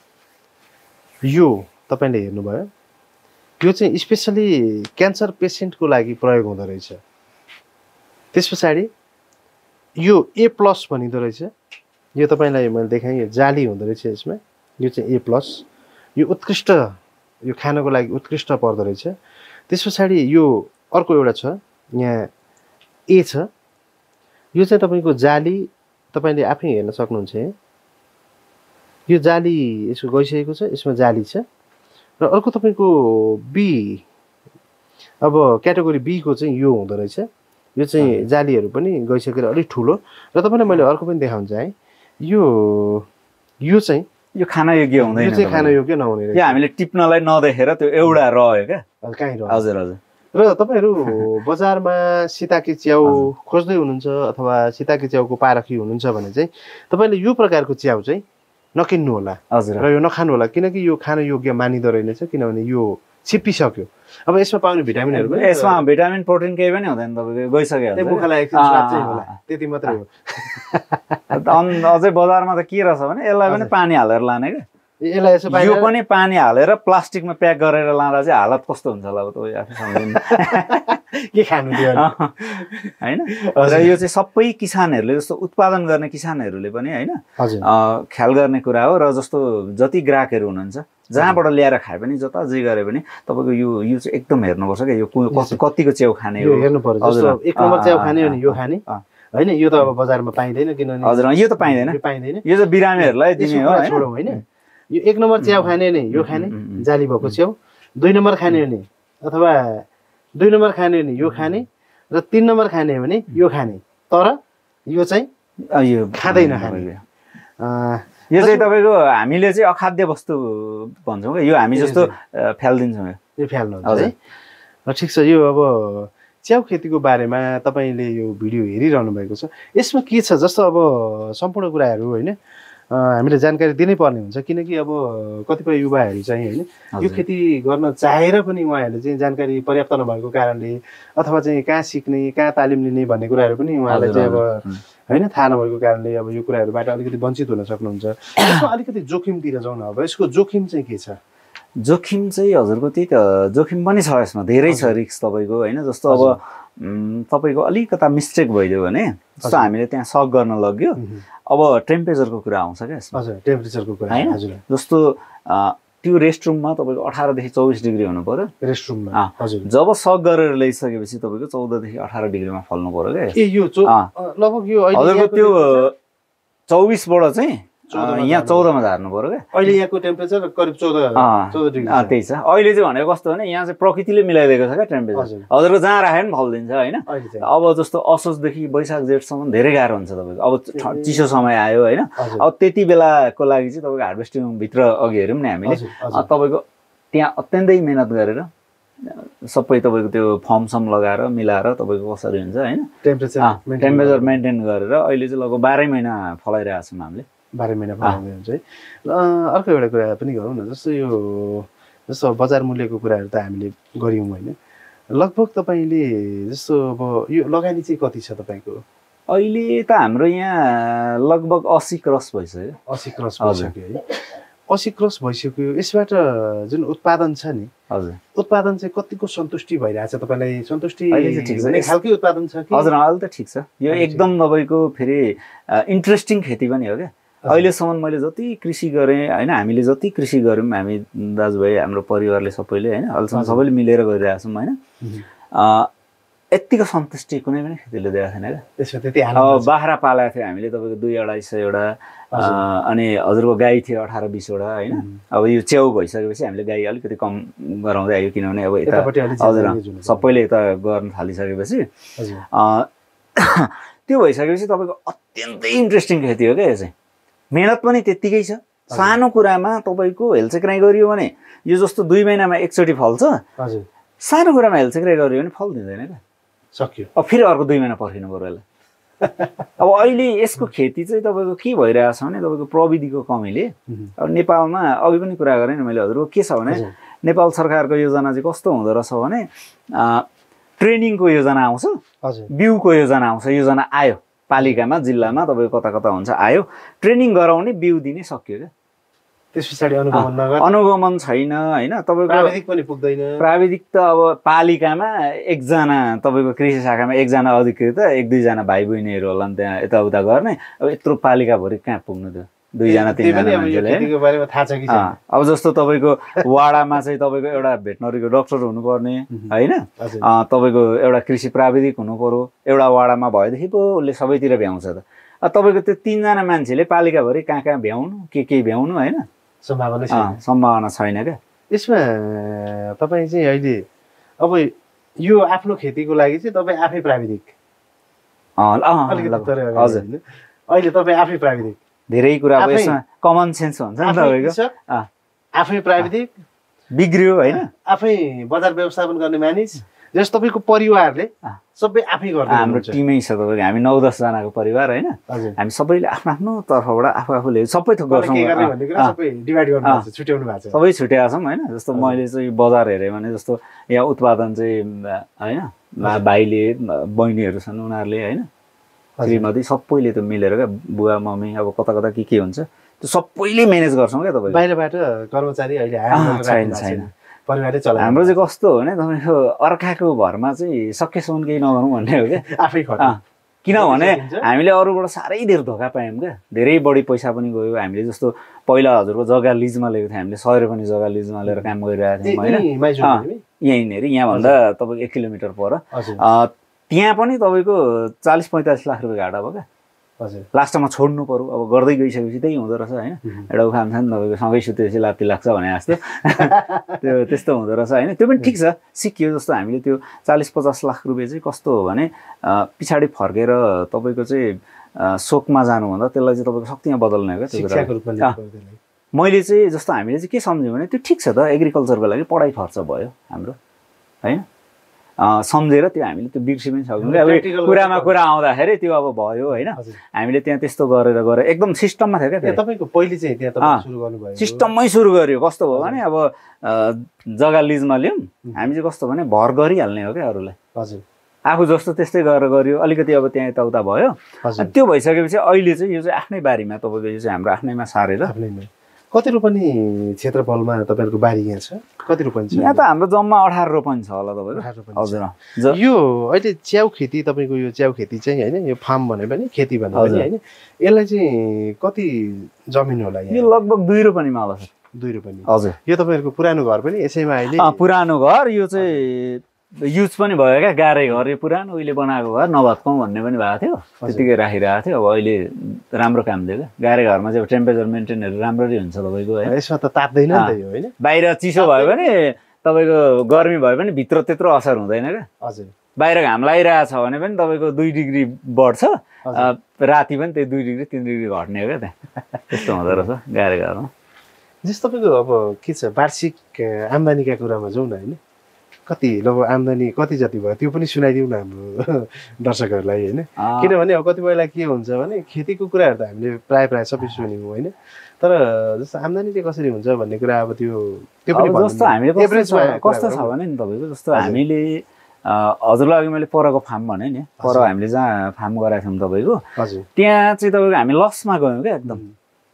यो तपाईँले हेर्नुभयो यो चाहिँ स्पेसली क्यान्सर पेसेन्टको लागि प्रयोग हुँदो रहेछ त्यस पछाडि यो ए प्लस भनिँदो रहेछ यो तपाईँलाई मैले देखाएँ यो जाली हुँदो रहेछ यसमा यो चाहिँ ए प्लस यो उत्कृष्ट यो खानको लागि उत्कृष्ट पर्दो रहेछ त्यस पछाडि यो अर्को एउटा छ यहाँ ए छ यो चाहिँ तपाईँको जाली तपाईँले आफै हेर्न सक्नुहुन्छ यो जाली यसको गइसकेको छ यसमा जाली छ र अर्को तपाईँको बी अब क्याटेगोरी बी को चाहिँ यो हुँदो रहेछ यो चाहिँ जालीहरू पनि गइसकेर अलिक ठुलो र तपाईँलाई मैले अर्को पनि देखाउन चाहेँ यो यो चाहिँ यो खाना योग्य हुँदैन यो चाहिँ खाना योग्य नहुने रहेछ यो हामीले टिप्नलाई नदेखेर त्यो एउटा रह्यो क्या कहीँ रह्यो हजुर हजुर र तपाईँहरू बजारमा सिताके च्याउ खोज्दै हुनुहुन्छ अथवा सिताके च्याउको पारखी हुनुहुन्छ भने चाहिँ तपाईँले यो प्रकारको च्याउ चाहिँ नकिन्नु होला हजुर र यो नखानु होला किनकि यो खान योग्य मानिँदो रहेनछ किनभने यो छिप्पिसक्यो अब यसमा पाउने भिटामिनहरू पनि यसमा भिटामिन प्रोटिन केही पनि हुँदैन तपाईँको गइसक्यो मुखलाई एकछिन स्वाद चाहिँ होला त्यति मात्रै हो अझै बजारमा त के रहेछ भने यसलाई पनि पानी हालेर लाने क्या यसलाई यसो यो पनि पानी हालेर प्लास्टिकमा प्याक गरेर लाँदा चाहिँ हालत कस्तो हुन्छ होला अब तपाईँ आफै सम्झिनु के खानु दियो होइन र यो चाहिँ सबै किसानहरूले जस्तो उत्पादन गर्ने किसानहरूले पनि होइन ख्याल गर्ने कुरा हो र जस्तो जति ग्राहकहरू हुनुहुन्छ जहाँबाट ल्याएर खाए पनि जता जे गरे पनि तपाईँको यो यो चाहिँ एकदम हेर्नुपर्छ क्या यो कतिको च्याउ खाने हो हेर्नु पर्छ जस्तो एक नम्बर च्याउ खाने हो नि यो खाने होइन यो त अब बजारमा पाइँदैन किनभने हजुर यो त पाइँदैन पाइँदैन यो चाहिँ बिरामीहरूलाई दिने हो छोडौँ होइन यो एक नम्बर च्याउ खाने हो नि यो खाने जाली भएको च्याउ दुई नम्बर खाने हो नि अथवा दुई नम्बर खाने हो नि यो खाने र तिन नम्बर खाने हो भने यो खाने तर यो चाहिँ यो खाँदैन खाने यो चाहिँ तपाईँको हामीले चाहिँ अखाद्य वस्तु भन्छौँ क्या यो हामी जस्तो फ्यालिदिन्छौँ यो फ्याल्नुहुन्छ है ठिक छ यो अब च्याउ खेतीको बारेमा तपाईँले यो भिडियो हेरिरहनु भएको छ यसमा के छ जस्तो अब सम्पूर्ण कुराहरू होइन हामीले जानकारी दिनै पर्ने हुन्छ किनकि अब कतिपय युवाहरू चाहिँ होइन यो खेती गर्न चाहेर पनि उहाँहरूले चाहिँ जानकारी पर्याप्त नभएको कारणले अथवा चाहिँ कहाँ सिक्ने कहाँ तालिम लिने भन्ने कुराहरू पनि उहाँलाई चाहिँ अब होइन थाहा नभएको कारणले अब यो कुराहरूबाट अलिकति वञ्चित हुन सक्नुहुन्छ यसमा अलिकति जोखिमतिर जाउँ न अब यसको जोखिम चाहिँ के छ जोखिम चाहिँ हजुरको त्यही त जोखिम पनि छ यसमा धेरै छ रिस्क तपाईँको होइन जस्तो अब तपाईँको अलिकता मिस्टेक भइदियो भने जस्तो हामीले त्यहाँ सक गर्न लग्यो अब टेम्परेचरको कुरा आउँछ क्या यसमा हजुर टेम्परेचरको कुरा होइन जस्तो त्यो रेस्टरुममा तपाईँको अठारदेखि चौबिस डिग्री हुनु पर्यो रेस्टरुममा हजुर जब सक गरेर ल्याइसकेपछि तपाईँको चौधदेखि अठार डिग्रीमा फल्नु पर्यो क्या ए यो लगभग यो हजुरको त्यो चौबिसबाट चाहिँ यहाँ चौधमा झार्नु पर्यो क्या अहिले यहाँको टेम्परेचर करिब चौध चौध डिग्री त्यही छ अहिले चाहिँ भनेको कस्तो भने यहाँ चाहिँ प्रकृतिले मिलाइदिएको छ क्या टेम्परेचर हजुरको जहाँ राखे पनि फल्दिन्छ होइन अब जस्तो असोजदेखि वैशाख जेठसम्म धेरै गाह्रो हुन्छ तपाईँको अब चिसो समय आयो होइन अब त्यति बेलाको लागि चाहिँ तपाईँको हार्भेस्टिङभित्र अघि हेऱ्यौँ नि हामीले तपाईँको त्यहाँ अत्यन्तै मिहिनेत गरेर सबै तपाईँको त्यो फर्म सम लगाएर मिलाएर तपाईँको कसरी हुन्छ होइन टेम्परेचर टेम्परेचर मेन्टेन गरेर अहिले चाहिँ लगभग बाह्रै महिना फलाइरहेको छौँ हामीले बाह्र महिना फलाउँदै हुन्छ है अर्को एउटा कुरा पनि गरौँ न जस्तो यो जस्तो बजार मूल्यको कुराहरू त हामीले गऱ्यौँ होइन लगभग तपाईँले जस्तो अब यो लगानी चाहिँ कति छ तपाईँको अहिले त हाम्रो यहाँ लगभग अस्सी क्रस भइसक्यो अस्सी क्रस भइसक्यो है अस्सी क्रस भइसक्यो, यसबाट जुन उत्पादन छ नि, हजुर उत्पादन चाहिँ कतिको सन्तुष्टि भइरहेछ तपाईँलाई? सन्तुष्टि अहिले ठिक छ, हुने खालकै उत्पादन छ कि? हजुर अहिले त ठिक छ। यो एकदम तपाईँको फेरि इन्ट्रेस्टिङ खेती पनि हो क्या। अहिलेसम्म मैले जति कृषि गरेँ होइन, हामीले जति कृषि गऱ्यौँ, हामी दाजुभाइ हाम्रो परिवारले सबैले होइन, अहिलेसम्म सबैले मिलेर गरिरहेको छौँ होइन, यत्तिको सन्तुष्टि कुनै पनि खेतीले दिएको छैन क्या। त्यसमा त्यति अब बाख्रा पालेको थियो हामीले तपाईँको दुई अढाई सयवटा, अनि हजुरको गाई थियो अठार बिसवटा होइन। अब यो च्याउ भइसकेपछि हामीले गाई अलिकति कम गराउँदै आयो, किनभने अब यता हजुर सबैले यता गर्न थालिसकेपछि त्यो भइसकेपछि तपाईँको अत्यन्तै इन्ट्रेस्टिङ खेती हो क्या यो चाहिँ। मेहनत पनि त्यत्तिकै छ। सानो कुरामा तपाईँको हेलचेक्राइ गरियो भने यो जस्तो दुई महिनामा एकचोटि फल्छ, सानो कुरामा हेलचेक्राइ गरियो भने फल दिँदैन क्या, सक्यो। अब फेरि अर्को दुई महिना पर्खिनु पऱ्यो यसलाई। अब अहिले यसको खेती चाहिँ तपाईँको के भइरहेछ भने तपाईँको प्रविधिको कमीले अब नेपालमा अघि पनि कुरा गरेँ नि मैले हजुरको, के छ भने नेपाल सरकारको योजना चाहिँ कस्तो हुँदो रहेछ भने ट्रेनिङको योजना आउँछ, बिउको योजना आउँछ, योजना आयो पालिकामा जिल्लामा तपाईँको कता कता हुन्छ आयो, ट्रेनिङ गराउने बिउ दिने सक्यो क्या। त्यस पछाडि अनुगमन नगर अनुगमन छैन होइन तपाईँको, प्राविधिक पनि पुग्दैन। प्राविधिक त अब पालिकामा एकजना तपाईँको कृषि शाखामा एकजना अधिकृत एक दुईजना भाइ बहिनीहरू होला नि त्यहाँ यताउता गर्ने, अब यत्रो पालिकाभरि कहाँ पुग्नु त्यो दुईजना तिनजना मान्छेले। अब जस्तो तपाईँको वाडामा चाहिँ तपाईँको एउटा भेटनरीको डक्टर हुनुपर्ने होइन, तपाईँको एउटा कृषि प्राविधिक हुनु पर्यो, एउटा वाडामा भएदेखि पो उसले सबैतिर भ्याउँछ त। तपाईँको त्यो तिनजना मान्छेले पालिकाभरि कहाँ कहाँ भ्याउनु के के भ्याउनु होइन, सम्भावना छैन, सम्भावना छैन क्या। यसमा तपाईँ चाहिँ अहिले अब यो आफ्नो खेतीको लागि चाहिँ तपाईँ आफै प्राविधिक? हजुर अहिले तपाईँ आफै प्राविधिक? धेरै कुरा अब यसमा कमन सेन्स हुन्छ नि तपाईँको, आफै प्राविधिक बिग्रियो होइन, आफै बजार व्यवस्थापन गर्ने मानिस, जस तपाईँको परिवारले सबै आफै गर्छ? हाम्रो टिमै छ तपाईँको, हामी नौ दसजनाको परिवार होइन, हामी सबैले आफ्नो आफ्नो तर्फबाट आफू आफूले सबै थोक गर्छौँ, सबै छुट्याएको छौँ होइन। जस्तो मैले चाहिँ बजार हेरेँ भने जस्तो यहाँ उत्पादन चाहिँ होइन भाइले बहिनीहरू छन् उनीहरूले होइन, श्रीमती सबैले त मिलेर क्या, बुवा मम्मी अब कता कता के के हुन्छ त्यो सबैले म्यानेज गर्छौँ क्या। तपाईँ बाहिरबाट कर्मचारी अहिले छैन छैन, परिवारले चलायो। हाम्रो चाहिँ कस्तो हो भने तपाईँको अर्काको भरमा चाहिँ सकेसम्म केही नगरौँ भन्ने हो क्या, आफै किनभने हामीले अरूबाट साह्रै धेरै धोका पायौँ क्या, धेरै बढी पैसा पनि गयो। हामीले जस्तो पहिला हजुरको जग्गा लिजमा लिएको थियो, हामीले सय रुपियाँ जग्गा लिजमा लिएर काम गरिरहेको थियौँ होइन, यहीँनिर यहाँभन्दा तपाईँको एक किलोमिटर पर, त्यहाँ पनि तपाईँको चालिस पैँतालिस लाख रुपियाँ घाटा भयो क्या। हजुर लास्टमा छोड्नु पऱ्यो, अब गर्दै गइसकेपछि त्यही हुँदो रहेछ होइन, एउटा उखान छ नि तपाईँको सँगै सुतेपछि लात्ती लाग्छ भने जस्तो त्यो त्यस्तो हुँदो रहेछ होइन। त्यो पनि ठिक छ, सिकियो। जस्तो हामीले त्यो चालिस पचास लाख रुपियाँ चाहिँ कस्तो हो भने पछाडि फर्केर तपाईँको चाहिँ शोकमा जानुभन्दा त्यसलाई चाहिँ तपाईँको शक्तिमा बदल्ने हो क्या। मैले चाहिँ जस्तो हामीले चाहिँ के सम्झ्यौँ भने त्यो ठिक छ त, एग्रिकल्चरको लागि पढाइ खर्च भयो हाम्रो होइन, सम्झेर त्यो हामीले त्यो बिर्सि पनि सक्यौँ क्या। अब कुरामा कुरा आउँदाखेरि त्यो अब भयो होइन, हामीले त्यहाँ त्यस्तो गरेर गरेर एकदम सिस्टममा थियो क्या। तपाईँको पहिले चाहिँ त्यहाँ सुरु गर्नुभयो, सिस्टममै सुरु गर्यो। कस्तो भयो भने अब जग्गा लिजमा ल्याउँ, हामी चाहिँ कस्तो भने भर गरिहाल्ने हो क्या अरूलाई, हजुर आफू जस्तो त्यस्तै गरेर गऱ्यो, अलिकति अब त्यहाँ यताउता भयो। त्यो भइसकेपछि अहिले चाहिँ यो चाहिँ आफ्नै बारीमा तपाईँको यो चाहिँ हाम्रो आफ्नैमा सारेर। कति रोपनी क्षेत्रफलमा तपाईँहरूको बारी यहाँ छ? कति रोपनी छ यहाँ? त हाम्रो जम्मा अठार रोपनी छ होला तपाईँको। हजुर यो अहिले च्याउ खेती तपाईँको यो च्याउ खेती चाहिँ होइन, यो फार्म भने पनि खेती भने पनि होइन, यसलाई चाहिँ कति जमिन होला? यो लगभग दुई रोपनीमा होला सर। दुई रोपनी? हजुर। यो तपाईँहरूको पुरानो घर पनि यसैमा अहिले? पुरानो घर, यो चाहिँ युज पनि भयो क्या, गाह्रै घर, यो पुरानो उहिले बनाएको घर, नभत्काउँ भन्ने पनि भएको थियो, त्यतिकै राखिरहेको थियो। अब अहिले राम्रो काम दियो क्या, गाह्रै घरमा चाहिँ टेम्परेचर मेन्टेनहरू राम्ररी हुन्छ तपाईँको होइन, यसमा त तात्दैन नि त यो होइन। बाहिर चिसो भयो भने तपाईँको गर्मी भयो भने भित्र त्यत्रो असर हुँदैन क्या। हजुर। बाहिर घाम लागिरहेछ भने पनि तपाईँको दुई डिग्री बढ्छ, राति पनि त्यही दुई डिग्री तिन डिग्री घट्ने हो क्या त्यहाँ, त्यस्तो हुँदो रहेछ गाह्रै घरमा। जस्तो तपाईँको अब के छ वार्षिक आम्दानीका कुरामा जाउँ न होइन, कति लगभग आम्दानी कति जति भयो त्यो पनि सुनाइदिउँ न हाम्रो दर्शकहरूलाई होइन। किनभने अब कतिपयलाई के हुन्छ भने खेतीको कुराहरू त हामीले प्रायः प्रायः सबै सुन्यौँ होइन, तर जस्तो आम्दानी चाहिँ कसरी हुन्छ भन्ने कुरा अब त्यो त्यो पनि जस्तो हामीले कस्तो छ भने नि तपाईँको जस्तो हामीले हजुरलाई अघि मैले परको फार्म भने नि, पर हामीले जहाँ फार्म गराएको थियौँ तपाईँको, त्यहाँ चाहिँ तपाईँको हामी लसमा गयौँ क्या एकदम।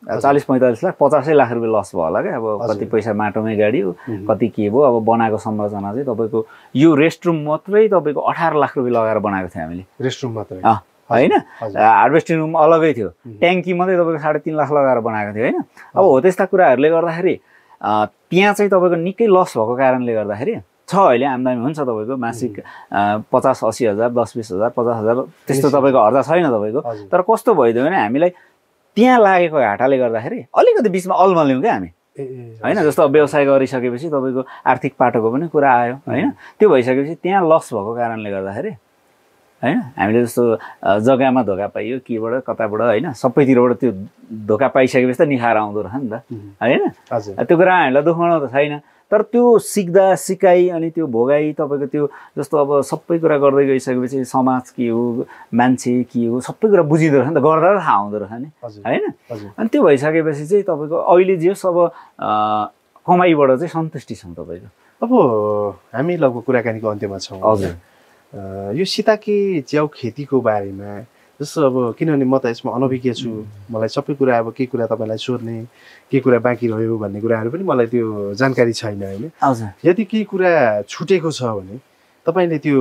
चालिस पैँतालिस लाख पचासै लाख रुपियाँ लस भयो होला क्या। अब कति पैसा माटोमै गाडियो, कति के भयो। अब बनाएको संरचना चाहिँ तपाईँको यो रेस्टरुम मात्रै तपाईँको अठार लाख रुपियाँ लगाएर बनाएको थियो हामीले। रेस्टरुम मात्रै होइन, हार्भेस्टिङ रुम अलगै थियो, ट्याङ्की मात्रै तपाईँको साढे तिन लाख लगाएर बनाएको थियो होइन। अब हो त्यस्ता कुराहरूले गर्दाखेरि त्यहाँ चाहिँ तपाईँको निकै लस भएको कारणले गर्दाखेरि छ अहिले आम्दानी हुन्छ तपाईँको मासिक पचास अस्सी हजार दस बिस हजार पचास हजार त्यस्तो तपाईँको हर्जा छैन तपाईँको। तर कस्तो भइदियो भने हामीलाई त्यहाँ लागेको घाटाले गर्दाखेरि अलिकति बिचमा अल्मल्यौँ क्या हामी होइन। जस्तो व्यवसाय गरिसकेपछि तपाईँको आर्थिक पाटोको पनि कुरा आयो होइन। त्यो भइसकेपछि त्यहाँ लस भएको कारणले गर्दाखेरि होइन हामीले जस्तो जग्गामा धोका पाइयो केबाट कताबाट होइन सबैतिरबाट त्यो धोका पाइसकेपछि त निखार आउँदो रहेछ नि त होइन। त्यो कुरा हामीलाई दुखाउनु त छैन, तर त्यो सिक्दा सिकाइ अनि त्यो भोगाई तपाईँको त्यो जस्तो अब सबै कुरा गर्दै गइसकेपछि समाज के हो मान्छे के हो सबै कुरा बुझिँदो रहेछ नि त, गर्दा त थाहा हुँदो रहेछ नि होइन। अनि त्यो भइसकेपछि चाहिँ तपाईँको अहिले जे होस् अब कमाइबाट चाहिँ सन्तुष्टि छौँ तपाईँको। अब हामी लगभग कुराकानीको अन्त्यमा छौँ। हजुर, यो सीताके च्याउ खेतीको बारेमा जस्तो अब किनभने म त यसमा अनभिज्ञ छु, मलाई सबै कुरा अब के कुरा तपाईँलाई सोध्ने के कुरा बाँकी रह्यो भन्ने कुराहरू पनि मलाई त्यो जानकारी छैन होइन। यदि केही कुरा छुटेको छ भने तपाईँले त्यो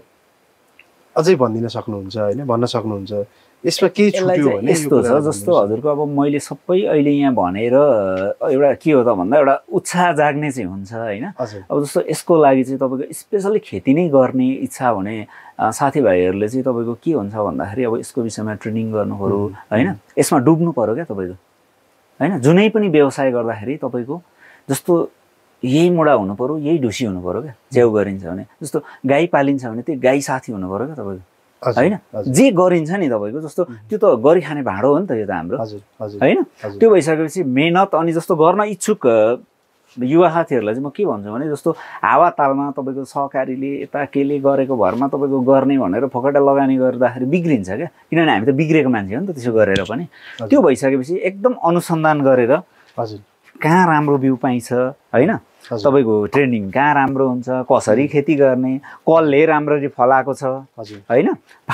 अझै भनिदिन सक्नुहुन्छ होइन, भन्न सक्नुहुन्छ यसमा केही छुट्यो भने। यस्तो छ जस्तो हजुरको अब मैले सबै अहिले यहाँ भनेर एउटा के हो त भन्दा एउटा उत्साह जाग्ने चाहिँ हुन्छ होइन। अब जस्तो यसको लागि चाहिँ तपाईँको स्पेसली खेती नै गर्ने इच्छा हुने साथीभाइहरूले चाहिँ तपाईँको के हुन्छ भन्दाखेरि अब यसको विषयमा ट्रेनिङ गर्नु पऱ्यो होइन, यसमा डुब्नु पऱ्यो क्या तपाईँको होइन। जुनै पनि व्यवसाय गर्दाखेरि तपाईँको जस्तो यही मुढा हुनु पऱ्यो यही ढुसी हुनु पऱ्यो क्या। च्याउ गरिन्छ भने जस्तो गाई पालिन्छ भने त्यो गाई साथी हुनु पऱ्यो क्या तपाईँको होइन। जे गरिन्छ नि तपाईँको जस्तो त्यो त गरी खाने भाँडो हो नि त यो त हाम्रो होइन। त्यो भइसकेपछि मेहनत अनि जस्तो गर्न इच्छुक युवा साथीहरूलाई चाहिँ म के भन्छु भने जस्तो हावातालमा तपाईँको सहकारीले यता केले गरेको भरमा तपाईँको गर्ने भनेर फकटा लगानी गर्दाखेरि बिग्रिन्छ क्या। किनभने हामी त बिग्रेको मान्छे हो नि त त्यसो गरेर पनि। त्यो भइसकेपछि एकदम अनुसन्धान गरेर हजुर कहाँ राम्रो बिउ पाइन्छ होइन, तपाईँको ट्रेनिङ कहाँ राम्रो हुन्छ, कसरी खेती गर्ने, कसले राम्ररी फलाएको छ होइन,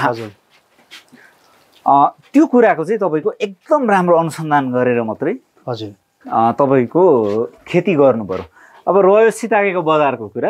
त्यो कुराको चाहिँ तपाईँको एकदम राम्रो अनुसन्धान गरेर मात्रै हजुर तपाईँको खेती गर्नु पर्यो। अब रह्यो सीताकेको बजारको कुरा,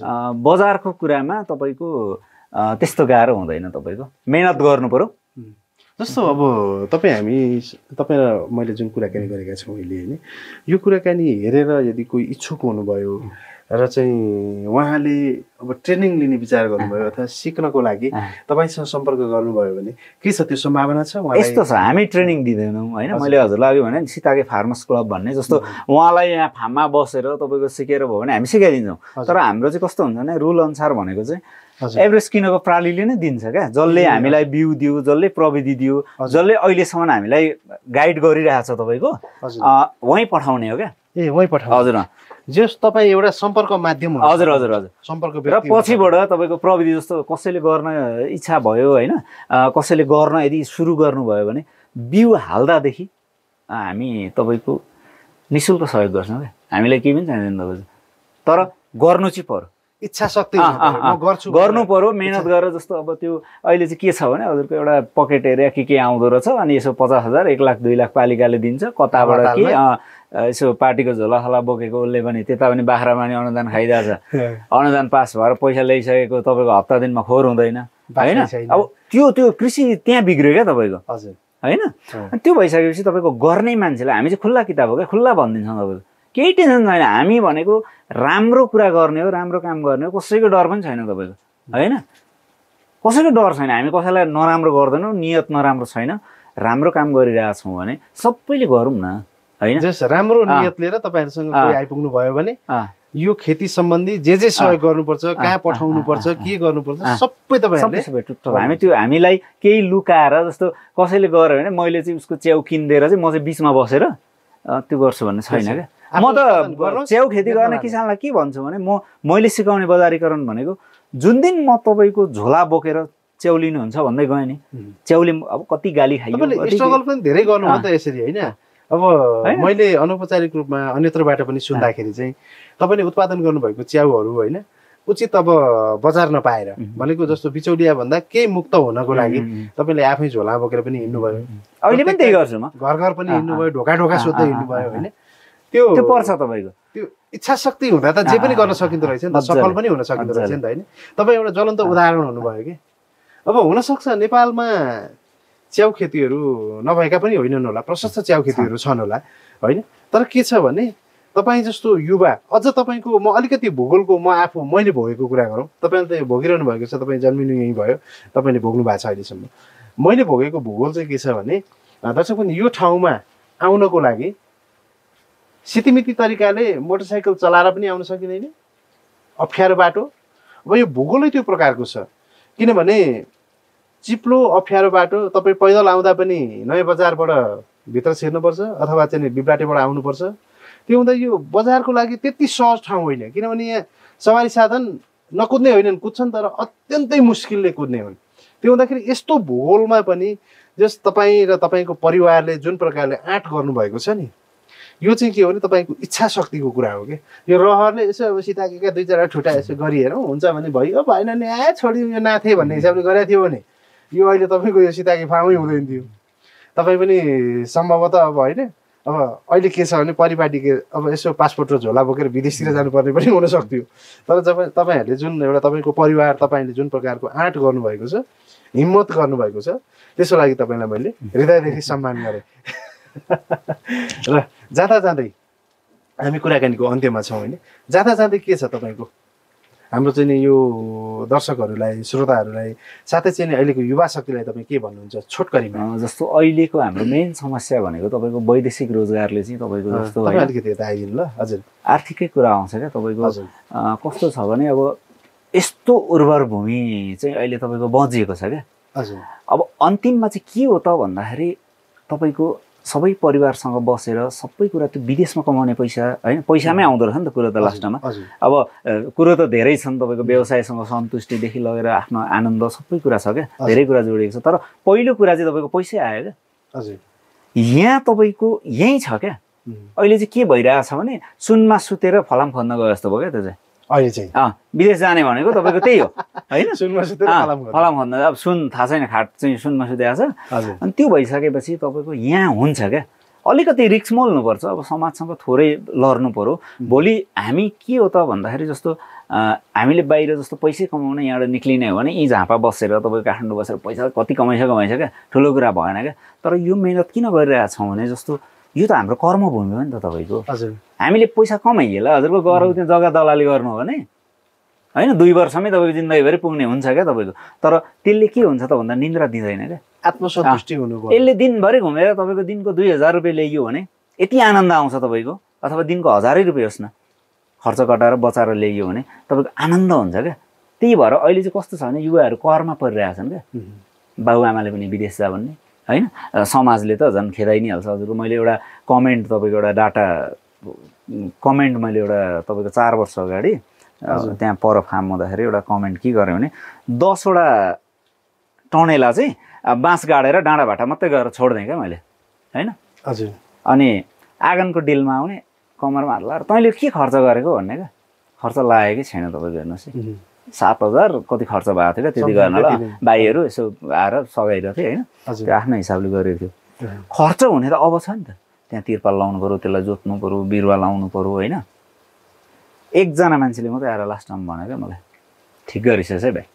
बजारको कुरामा तपाईँको त्यस्तो गाह्रो हुँदैन, तपाईँको मेहनत गर्नु पर्यो। जस्तो अब तपाईँ हामी तपाईँ र मैले जुन कुराकानी गरेका छौँ अहिले होइन, यो कुराकानी हेरेर यदि कोही इच्छुक हुनुभयो र चाहिँ उहाँले अब ट्रेनिङ लिने विचार गर्नुभयो अथवा सिक्नको लागि तपाईँसँग सम्पर्क गर्नुभयो भने के छ त्यो सम्भावना छ? यस्तो छ, हामी ट्रेनिङ दिँदैनौँ होइन। मैले हजुरलाई भने सीताके फार्मर्स क्लब भन्ने जस्तो उहाँलाई यहाँ फार्ममा बसेर तपाईँको सिकेर भयो भने हामी सिकाइदिन्छौँ। तर हाम्रो चाहिँ कस्तो हुन्छ भने रुल अनुसार भनेको चाहिँ एभरेज किनेको प्रणालीले नै दिन्छ क्या। जसले हामीलाई बिउ दियो, जसले प्रविधि दियो, जसले अहिलेसम्म हामीलाई गाइड गरिरहेछ तपाईँको वहीँ पठाउने हो क्या। ए वहीँ पठाउनु हजुर, जस तपाईँ एउटा सम्पर्क माध्यम हुनुहुन्छ। हजुर हजुर हजुर सम्पर्क र पछिबाट तपाईँको प्रविधि जस्तो कसैले गर्न इच्छा भयो होइन, कसैले गर्न यदि सुरु गर्नुभयो भने बिउ हाल्दादेखि हामी तपाईँको नि शुल्क सहयोग गर्छौँ क्या। हामीलाई केही पनि चाहिँदैन तपाईँको, तर गर्नु चाहिँ पर्यो, इच्छा शक्ति गर्छु गर्नु पर्यो, मेहनत गरेर। जस्तो अब त्यो अहिले चाहिँ के छ भने हजुरको एउटा पकेट एरिया के के आउँदो रहेछ अनि यसो पचास हजार एक लाख दुई लाख पालिकाले दिन्छ, कताबाट के यसो पार्टीको झोलाखला बोकेको उसले पनि त्यता पनि बाख्रामा नि अनुदान खाइरहेछ, अनुदान पास भएर पैसा ल्याइसकेको तपाईँको हप्ता दिनमा खोर हुँदैन होइन। अब त्यो त्यो कृषि त्यहाँ बिग्रियो क्या तपाईँको होइन। त्यो भइसकेपछि तपाईँको गर्ने मान्छेलाई हामी चाहिँ खुल्ला किताब हो क्या, खुल्ला भनिदिन्छौँ तपाईँको, केही टेन्सन छैन। हामी भनेको राम्रो कुरा गर्ने हो, राम्रो काम गर्ने हो, कसैको डर पनि छैन तपाईँको होइन, कसैको डर छैन। हामी कसैलाई नराम्रो गर्दैनौँ, नियत नराम्रो छैन, राम्रो काम गरिरहेछौँ भने सबैले गरौँ न होइन। राम्रो नियत लिएर तपाईँहरूसँग कोही आइपुग्नु भयो भने यो खेती सम्बन्धी जे जे सहयोग गर्नुपर्छ, कहाँ पठाउनु पर्छ, के गर्नुपर्छ सबै तपाईँहरूले हामी त्यो हामीलाई केही लुकाएर जस्तो कसैले गर्यो भने मैले चाहिँ उसको च्याउ किनिदिएर चाहिँ म चाहिँ बिचमा बसेर त्यो गर्छु भन्ने छैन क्या। म त च्याउ खेती गर्ने किसानलाई के भन्छु भने म मैले सिकाउने बजारीकरण भनेको जुन दिन म तपाईँको झोला बोकेर च्याउ लिनुहुन्छ भन्दै गएँ नि, च्याउले अब कति गाली खाइयो, स्ट्रगल पनि धेरै गर्नु हो त यसरी होइन। अब मैले अनौपचारिक रूपमा अन्यत्रबाट पनि सुन्दाखेरि चाहिँ तपाईँले उत्पादन गर्नुभएको च्याउहरू होइन उचित अब बजार नपाएर भनेको जस्तो बिचौलिया भन्दा केही मुक्त हुनको लागि तपाईँले आफै झोला बोकेर पनि हिँड्नुभयो। अहिले पनि त्यही गर्छु म, घर घर पनि हिँड्नुभयो, ढोका ढोका सोध्दै हिँड्नुभयो होइन। त्यो त्यो पर्छ तपाईँको, त्यो इच्छा शक्ति हुँदा त जे पनि गर्न सकिँदो रहेछ नि त, सफल पनि हुन सकिँदो रहेछ नि त होइन। तपाईँ एउटा ज्वलन्त उदाहरण हुनुभयो कि। अब हुनसक्छ नेपालमा च्याउ खेतीहरू नभएका पनि होइनन् होला, प्रशस्त च्याउ खेतीहरू छन् होला होइन। तर के छ भने तपाईँ जस्तो युवा अझ तपाईँको, म अलिकति भूगोलको म आफू मैले भोगेको कुरा गरौँ, तपाईँले त भोगिरहनु भएको छ, तपाईँ जन्मिनु यहीँ भयो, तपाईँले भोग्नु भएको छ अहिलेसम्म। मैले भोगेको भूगोल चाहिँ के छ भने दर्शक पनि यो ठाउँमा आउनको लागि सितिमिति तरिकाले मोटरसाइकल चलाएर पनि आउन सकिँदैन, अप्ठ्यारो बाटो। अब यो भूगोलै त्यो प्रकारको छ, किनभने चिप्लो अप्ठ्यारो बाटो, तपाईँ पैदल आउँदा पनि नयाँ बजारबाट भित्र छिर्नुपर्छ अथवा चाहिँ बिब्राटेबाट आउनुपर्छ। त्यो हुँदा यो बजारको लागि त्यति सहज ठाउँ होइन, किनभने यहाँ सवारी साधन नकुद्ने होइनन्, कुद्छन् तर अत्यन्तै मुस्किलले कुद्ने हुन्। त्यो हुँदाखेरि यस्तो भूगोलमा पनि जस तपाईँ र तपाईँको परिवारले जुन प्रकारले आँट गर्नुभएको छ नि, यो चाहिँ के हो भने तपाईँको इच्छा शक्तिको कुरा हो कि। यो रहरले यसो अब सीताकेका दुई चारवटा ठुटा यसो गरिहेरौँ हुन्छ भने भयो, भएन नि आ छोडिदिउँ यो नाथे भन्ने हिसाबले गरेको थियो भने यो अहिले तपाईँको यो सीताके फार्मै हुँदैन थियो। तपाईँ पनि सम्भवतः अब होइन, अब अहिले के छ भने परिपाटीको अब यसो पासपोर्ट र झोला बोकेर विदेशतिर जानुपर्ने पनि हुनसक्थ्यो। तर जब तपाईँहरूले जुन एउटा तपाईँको परिवार, तपाईँले जुन प्रकारको आँट गर्नुभएको छ, हिम्मत गर्नुभएको छ, त्यसको लागि तपाईँलाई मैले हृदयदेखि सम्मान गरेँ। र जाँदा जाँदै हामी कुराकानीको अन्त्यमा छौँ होइन। जाँदा जाँदै के छ तपाईँको हाम्रो चाहिँ नि यो दर्शकहरूलाई, श्रोताहरूलाई, साथै चाहिँ नि अहिलेको युवा शक्तिलाई तपाईँ के भन्नुहुन्छ छोटकरीमा? जस्तो अहिलेको हाम्रो मेन समस्या भनेको तपाईँको वैदेशिक रोजगारले चाहिँ तपाईँको जस्तो अलिकति यता आइदिनु ल। हजुर, आर्थिकै कुरा आउँछ क्या तपाईँको। कस्तो छ भने अब यस्तो उर्वर भूमि चाहिँ अहिले तपाईँको बजिएको छ क्या। हजुर, अब अन्तिममा चाहिँ के हो त भन्दाखेरि तपाईँको सबै परिवारसँग बसेर सबै कुरा त्यो विदेशमा कमाउने पैसा होइन, पैसामै आउँदो रहेछ नि त कुरो त लास्टमा। अब कुरो त धेरै छन्, तपाईँको व्यवसायसँग सन्तुष्टिदेखि लगेर आफ्नो आनन्द सबै कुरा छ क्या, धेरै कुरा जोडिएको छ। तर पहिलो कुरा चाहिँ तपाईँको पैसै आयो क्या। हजुर, यहाँ तपाईँको यहीँ छ क्या। अहिले चाहिँ के भइरहेछ भने सुनमा सुतेर फलाम खन्न गयो जस्तो भयो क्या त्यो चाहिँ अहिले चाहिँ। अँ विदेश जाने भनेको तपाईँको त्यही हो होइन, सुनमा सुतेर फलाम खन्न। अब सुन थाहा छैन, खाट चाहिँ सुनमा सुतेको छ। अनि त्यो भइसकेपछि तपाईँको यहाँ हुन्छ क्या। अलिकति रिक्स मोल्नुपर्छ, अब समाजसँग थोरै लड्नु पऱ्यो। भोलि हामी के हो त भन्दाखेरि जस्तो हामीले बाहिर जस्तो पैसै कमाउन यहाँबाट निक्लिने हो भने यहीँ झापा बसेर तपाईँको काठमाडौँ बसेर पैसा कति कमाइछ कमाइछ क्या, ठुलो कुरा भएन क्या। तर यो मेहनत किन गरिरहेछौँ भने जस्तो यो त हाम्रो कर्मभूमि हो नि त तपाईँको। हजुर, हामीले पैसा कमाइएला हजुरको गरौँ त्यहाँ जग्गा दलाली गर्नु हो भने होइन, दुई वर्षमै तपाईँको जिन्दगीभरि पुग्ने हुन्छ क्या तपाईँको। तर त्यसले के हुन्छ त भन्दा निन्द्रा दिँदैन क्या, आत्मसन्तुष्टि हुनु। यसले दिनभरि घुमेर तपाईँको दिनको दुई हजार रुपियाँ ल्याइयो भने यति आनन्द आउँछ तपाईँको, अथवा दिनको हजारै रुपियाँ होस् न खर्च कटाएर बचाएर ल्याइयो भने तपाईँको आनन्द हुन्छ क्या। त्यही भएर अहिले चाहिँ कस्तो छ भने युवाहरू करमा परिरहेछन् क्या। बाबुआमाले पनि विदेश जा भन्ने होइन, समाजले त झन् खेदाइ नै हाल्छ। हजुरको मैले एउटा कमेन्ट तपाईँको एउटा डाटा कमेन्ट मैले एउटा तपाईँको चार वर्ष अगाडि त्यहाँ पर फार्म हुँदाखेरि एउटा कमेन्ट के गरेँ भने दसवटा टनेला चाहिँ बाँस गाडेर डाँडा भाटा मात्रै गएर छोड्देँ क्या मैले होइन। हजुर, अनि आँगनको डिलमा आउने कमरमा हात लगाएर तैँले के खर्च गरेको भन्ने क्या। खर्च लागेकै छैन तपाईँको हेर्नुहोस् है, सात हजार कति खर्च भएको थियो क्या त्यति गर्नलाई। भाइहरू यसो आएर सघाइरहेको थियो होइन, त्यो आफ्नो हिसाबले गरेको थियो। खर्च हुने त अब छ नि त, त्यहाँ तिरपाल लाउनु पऱ्यो, त्यसलाई जोत्नु पऱ्यो, बिरुवा लाउनु पऱ्यो होइन। एकजना मान्छेले मात्रै आएर लास्ट टाइम भन्यो क्या मलाई, ठिक गरिछस् है भाइ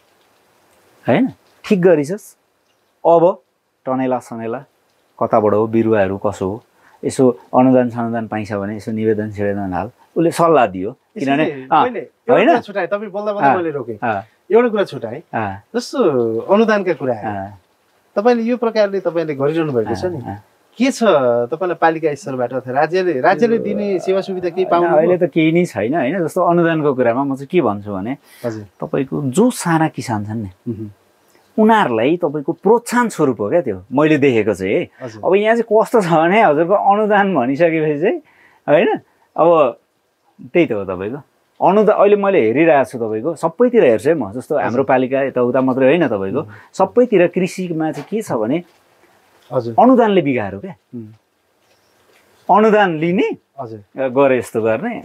होइन, ठिक गरिछस्। अब टनेला सनेला कताबाट हो, बिरुवाहरू कसो हो, यसो अनुदान सनुदान पाइन्छ भने यसो निवेदन सिवेदन हाल। उसले सल्लाह दियो, किनभने होइन छुटाएँ तपाईँ बोल्दा बोल्दा मैले रोकेँ। एउटा कुरा छुटाएँ जस्तो अनुदानका कुरा तपाईँले यो प्रकारले तपाईँले गरिरहनु भएको छ नि, के छ तपाईँलाई पालिका स्तरबाट अथवा राज्यले राज्यले दिने सेवा सुविधा केही पाउनु? अहिले त केही नै छैन होइन। जस्तो अनुदानको कुरामा म चाहिँ के भन्छु भने तपाईँको जो साना किसान छन् नि उनीहरूलाई तपाईँको प्रोत्साहन स्वरूप हो क्या त्यो मैले देखेको चाहिँ है। अब यहाँ चाहिँ कस्तो छ भने हजुरको अनुदान भनिसकेपछि चाहिँ होइन, अब त्यही त हो तपाईँको अनुदान। अहिले मैले हेरिरहेको छु तपाईँको सबैतिर हेर्छु है म, जस्तो हाम्रो पालिका यताउता मात्रै होइन तपाईँको सबैतिर कृषिमा चाहिँ के छ भने अनुदानले बिगारो क्या। अनुदान लिने गरे यस्तो गर्ने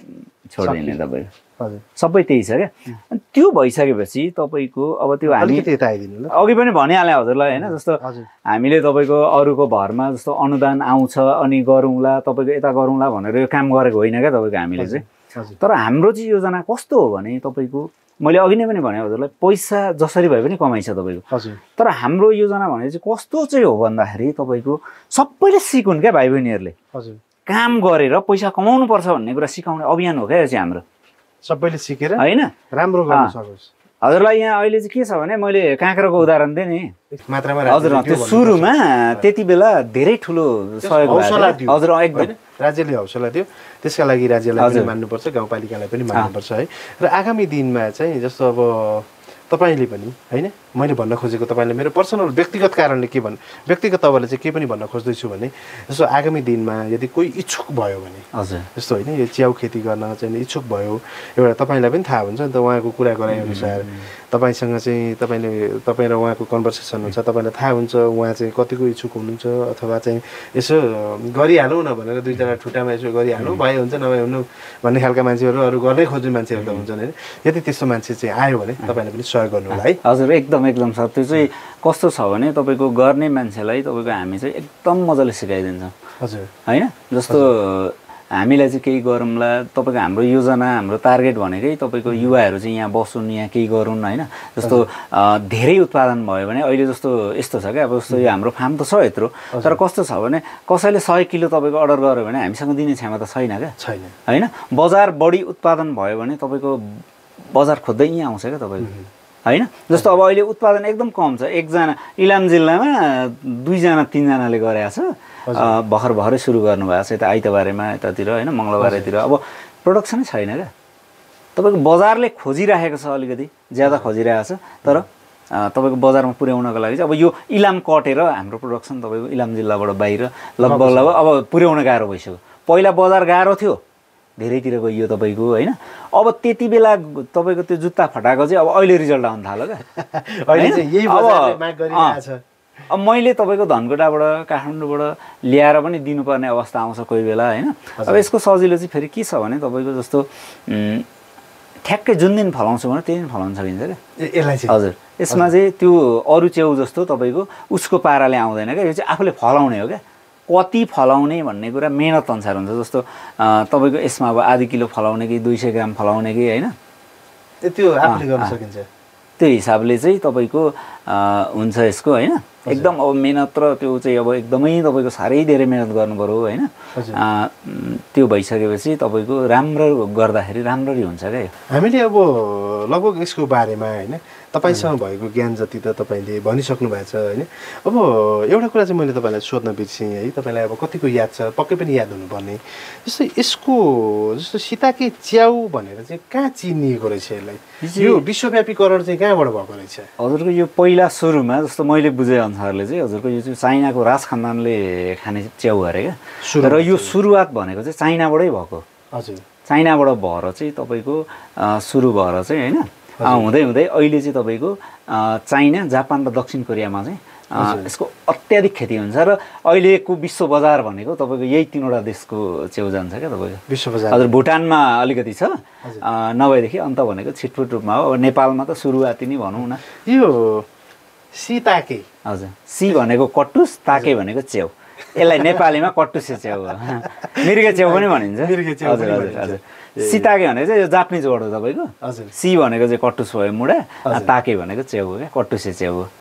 छोडिदिने तपाईँको सबै त्यही छ क्या। अनि त्यो भइसकेपछि तपाईँको अब त्यो हामी अघि पनि भनिहालेँ हजुरलाई होइन, जस्तो हामीले तपाईँको अरूको भरमा जस्तो अनुदान आउँछ अनि गरौँला तपाईँको यता गरौँला भनेर यो काम गरेको होइन क्या तपाईँको हामीले चाहिँ। तर हाम्रो चाहिँ योजना कस्तो हो भने तपाईँको मैले अघि नै पनि भने हजुरलाई पैसा जसरी भए पनि कमाइछ तपाईँको। तर हाम्रो योजना भने चाहिँ कस्तो चाहिँ हो भन्दाखेरि तपाईँको सबैले सिकुन् क्या भाइ बहिनीहरूले, काम गरेर पैसा कमाउनु पर्छ भन्ने कुरा सिकाउने अभियान हो क्या यो चाहिँ हाम्रो। सबैले सिकेर होइन राम्रो गर्न सकोस्। हजुरलाई यहाँ अहिले चाहिँ के छ भने मैले काँक्राको उदाहरण दिएँ नि मात्रामा, हजुर त्यो सुरुमा त्यति बेला धेरै ठुलो सहयोग हजुर एकदम राज्यले हौसला दियो, त्यसका लागि राज्यलाई पनि मान्नुपर्छ, गाउँपालिकालाई पनि मान्नुपर्छ है। र आगामी दिनमा चाहिँ जस्तो अब तपाईँले पनि होइन, मैले भन्न खोजेको तपाईँले मेरो पर्सनल व्यक्तिगत कारणले के भन्नु, व्यक्तिगत तपाईँले चाहिँ के पनि भन्न खोज्दैछु भने जस्तो आगामी दिनमा यदि कोही इच्छुक भयो भने हजुर जस्तो होइन यो च्याउ खेती गर्न चाहिँ इच्छुक भयो, एउटा तपाईँलाई पनि थाहा हुन्छ नि त उहाँको कुरा गराएअनुसार तपाईँसँग चाहिँ तपाईँले तपाईँ र उहाँको कन्भर्सेसन हुन्छ, तपाईँलाई थाहा हुन्छ उहाँ चाहिँ कतिको इच्छुक हुनुहुन्छ, अथवा चाहिँ यसो गरिहालौँ न भनेर दुईजना ठुटामा यसो गरिहालौँ भए हुन्छ नभए हुनु भन्ने खालका मान्छेहरू अरू गर्नै खोज्ने मान्छेहरू त हुन्छन् होइन। यदि त्यस्तो मान्छे चाहिँ आयो भने तपाईँले पनि सहयोग गर्नु होला है। हजुर एकदम एकदम सर, त्यो चाहिँ कस्तो छ भने तपाईँको गर्ने मान्छेलाई तपाईँको हामी चाहिँ एकदम मजाले सिकाइदिन्छौँ हजुर होइन। जस्तो हामीलाई चाहिँ केही गरौँला तपाईँको हाम्रो योजना हाम्रो टार्गेट भनेकै तपाईँको युवाहरू चाहिँ यहाँ बसुन्, यहाँ केही गरून् होइन। जस्तो धेरै उत्पादन भयो भने अहिले जस्तो यस्तो छ क्या, अब जस्तो यो हाम्रो फार्म त छ यत्रो, तर कस्तो छ भने कसैले सय किलो तपाईँको अर्डर गर्यो भने हामीसँग दिने क्षमता छैन क्या, छैन होइन। बजार बढी उत्पादन भयो भने तपाईँको बजार खोज्दै यहाँ आउँछ क्या तपाईँको होइन। जस्तो अब अहिले उत्पादन एकदम कम छ, एकजना इलाम जिल्लामा दुईजना तिनजनाले गरेको छ, भर्खर भर्खरै सुरु गर्नुभएको छ यता आइतबारेमा यतातिर होइन, मङ्गलबारतिर। अब प्रोडक्सनै छैन क्या, तपाईँको बजारले खोजिराखेको छ, अलिकति ज्यादा खोजिरहेको छ, तर तपाईँको बजारमा पुर्याउनको लागि चाहिँ अब यो इलाम कटेर हाम्रो प्रोडक्सन तपाईँको इलाम जिल्लाबाट बाहिर लगभग लगभग अब पुर्याउन गाह्रो भइसक्यो। पहिला बजार गाह्रो थियो, धेरैतिर गइयो तपाईँको होइन। अब त्यति बेला तपाईँको त्यो जुत्ता फटाएको चाहिँ अब अहिले रिजल्ट आउनु थाल्यो क्या। अब मैले तपाईँको धनकुटाबाट काठमाडौँबाट ल्याएर पनि दिनुपर्ने अवस्था आउँछ कोही बेला होइन। अब यसको सजिलो चाहिँ फेरि के छ भने तपाईँको जस्तो ठ्याक्कै जुन दिन फलाउँछु भने त्यही दिन फलाउन सकिन्छ क्या हजुर। यसमा चाहिँ त्यो अरू च्याउ जस्तो तपाईँको उसको पाराले आउँदैन क्या, यो चाहिँ आफूले फलाउने हो क्या। कति फलाउने भन्ने कुरा मेहनत अनुसार हुन्छ। जस्तो तपाईँको यसमा अब आधी किलो फलाउने कि दुई सय ग्राम फलाउने कि होइन, त्यो आफूले गर्न सकिन्छ। त्यो हिसाबले चाहिँ तपाईँको हुन्छ यसको होइन। एकदम अब मेहनत र त्यो चाहिँ अब एकदमै तपाईँको साह्रै धेरै मेहनत गर्नु पऱ्यो होइन। त्यो भइसकेपछि तपाईँको राम्रो गर्दाखेरि राम्ररी हुन्छ क्या। हामीले अब लगभग यसको बारेमा होइन तपाईँसँग भएको ज्ञान जति त तपाईँले भनिसक्नु भएको छ होइन। अब एउटा कुरा चाहिँ मैले तपाईँलाई सोध्न बिर्सेँ है, तपाईँलाई अब कतिको याद छ, पक्कै पनि याद हुनुपर्ने। जस्तो यसको जस्तो सीताके च्याउ भनेर चाहिँ कहाँ चिनिएको रहेछ यसलाई, यो विश्वव्यापीकरण चाहिँ कहाँबाट भएको रहेछ हजुरको? यो पहिला सुरुमा जस्तो मैले बुझे अनुसारले चाहिँ हजुरको यो चाहिँ चाइनाको राज खानदानले खाने च्याउ अरे क्या। र यो सुरुवात भनेको चाहिँ चाइनाबाटै भएको हजुर। चाइनाबाट भएर चाहिँ तपाईँको सुरु भएर चाहिँ होइन हुँदै हुँदै अहिले चाहिँ तपाईँको चाइना, जापान र दक्षिण कोरियामा चाहिँ यसको अत्याधिक खेती हुन्छ। र अहिलेको विश्व बजार भनेको तपाईँको यही तिनवटा देशको च्याउ जान्छ क्या तपाईँको विश्व बजार। हजुर भुटानमा अलिकति छ, नभएदेखि अन्त भनेको छिटफुट रूपमा हो। अब नेपालमा त सुरुवाती नै भनौँ न। यो सीताके हजुर, सी भनेको कटुस, ताके भनेको च्याउ, यसलाई नेपालीमा कटुसे च्याउ हो, मिर्गे च्याउ पनि भनिन्छ। हजुर हजुर हजुर। सीताके भनेको चाहिँ यो जापानिज वर्ड हो तपाईँको। सी भनेको चाहिँ कटुस भयो मुढा, ताके भनेको च्याउ हो क्या, कटुसे च्याउ हो।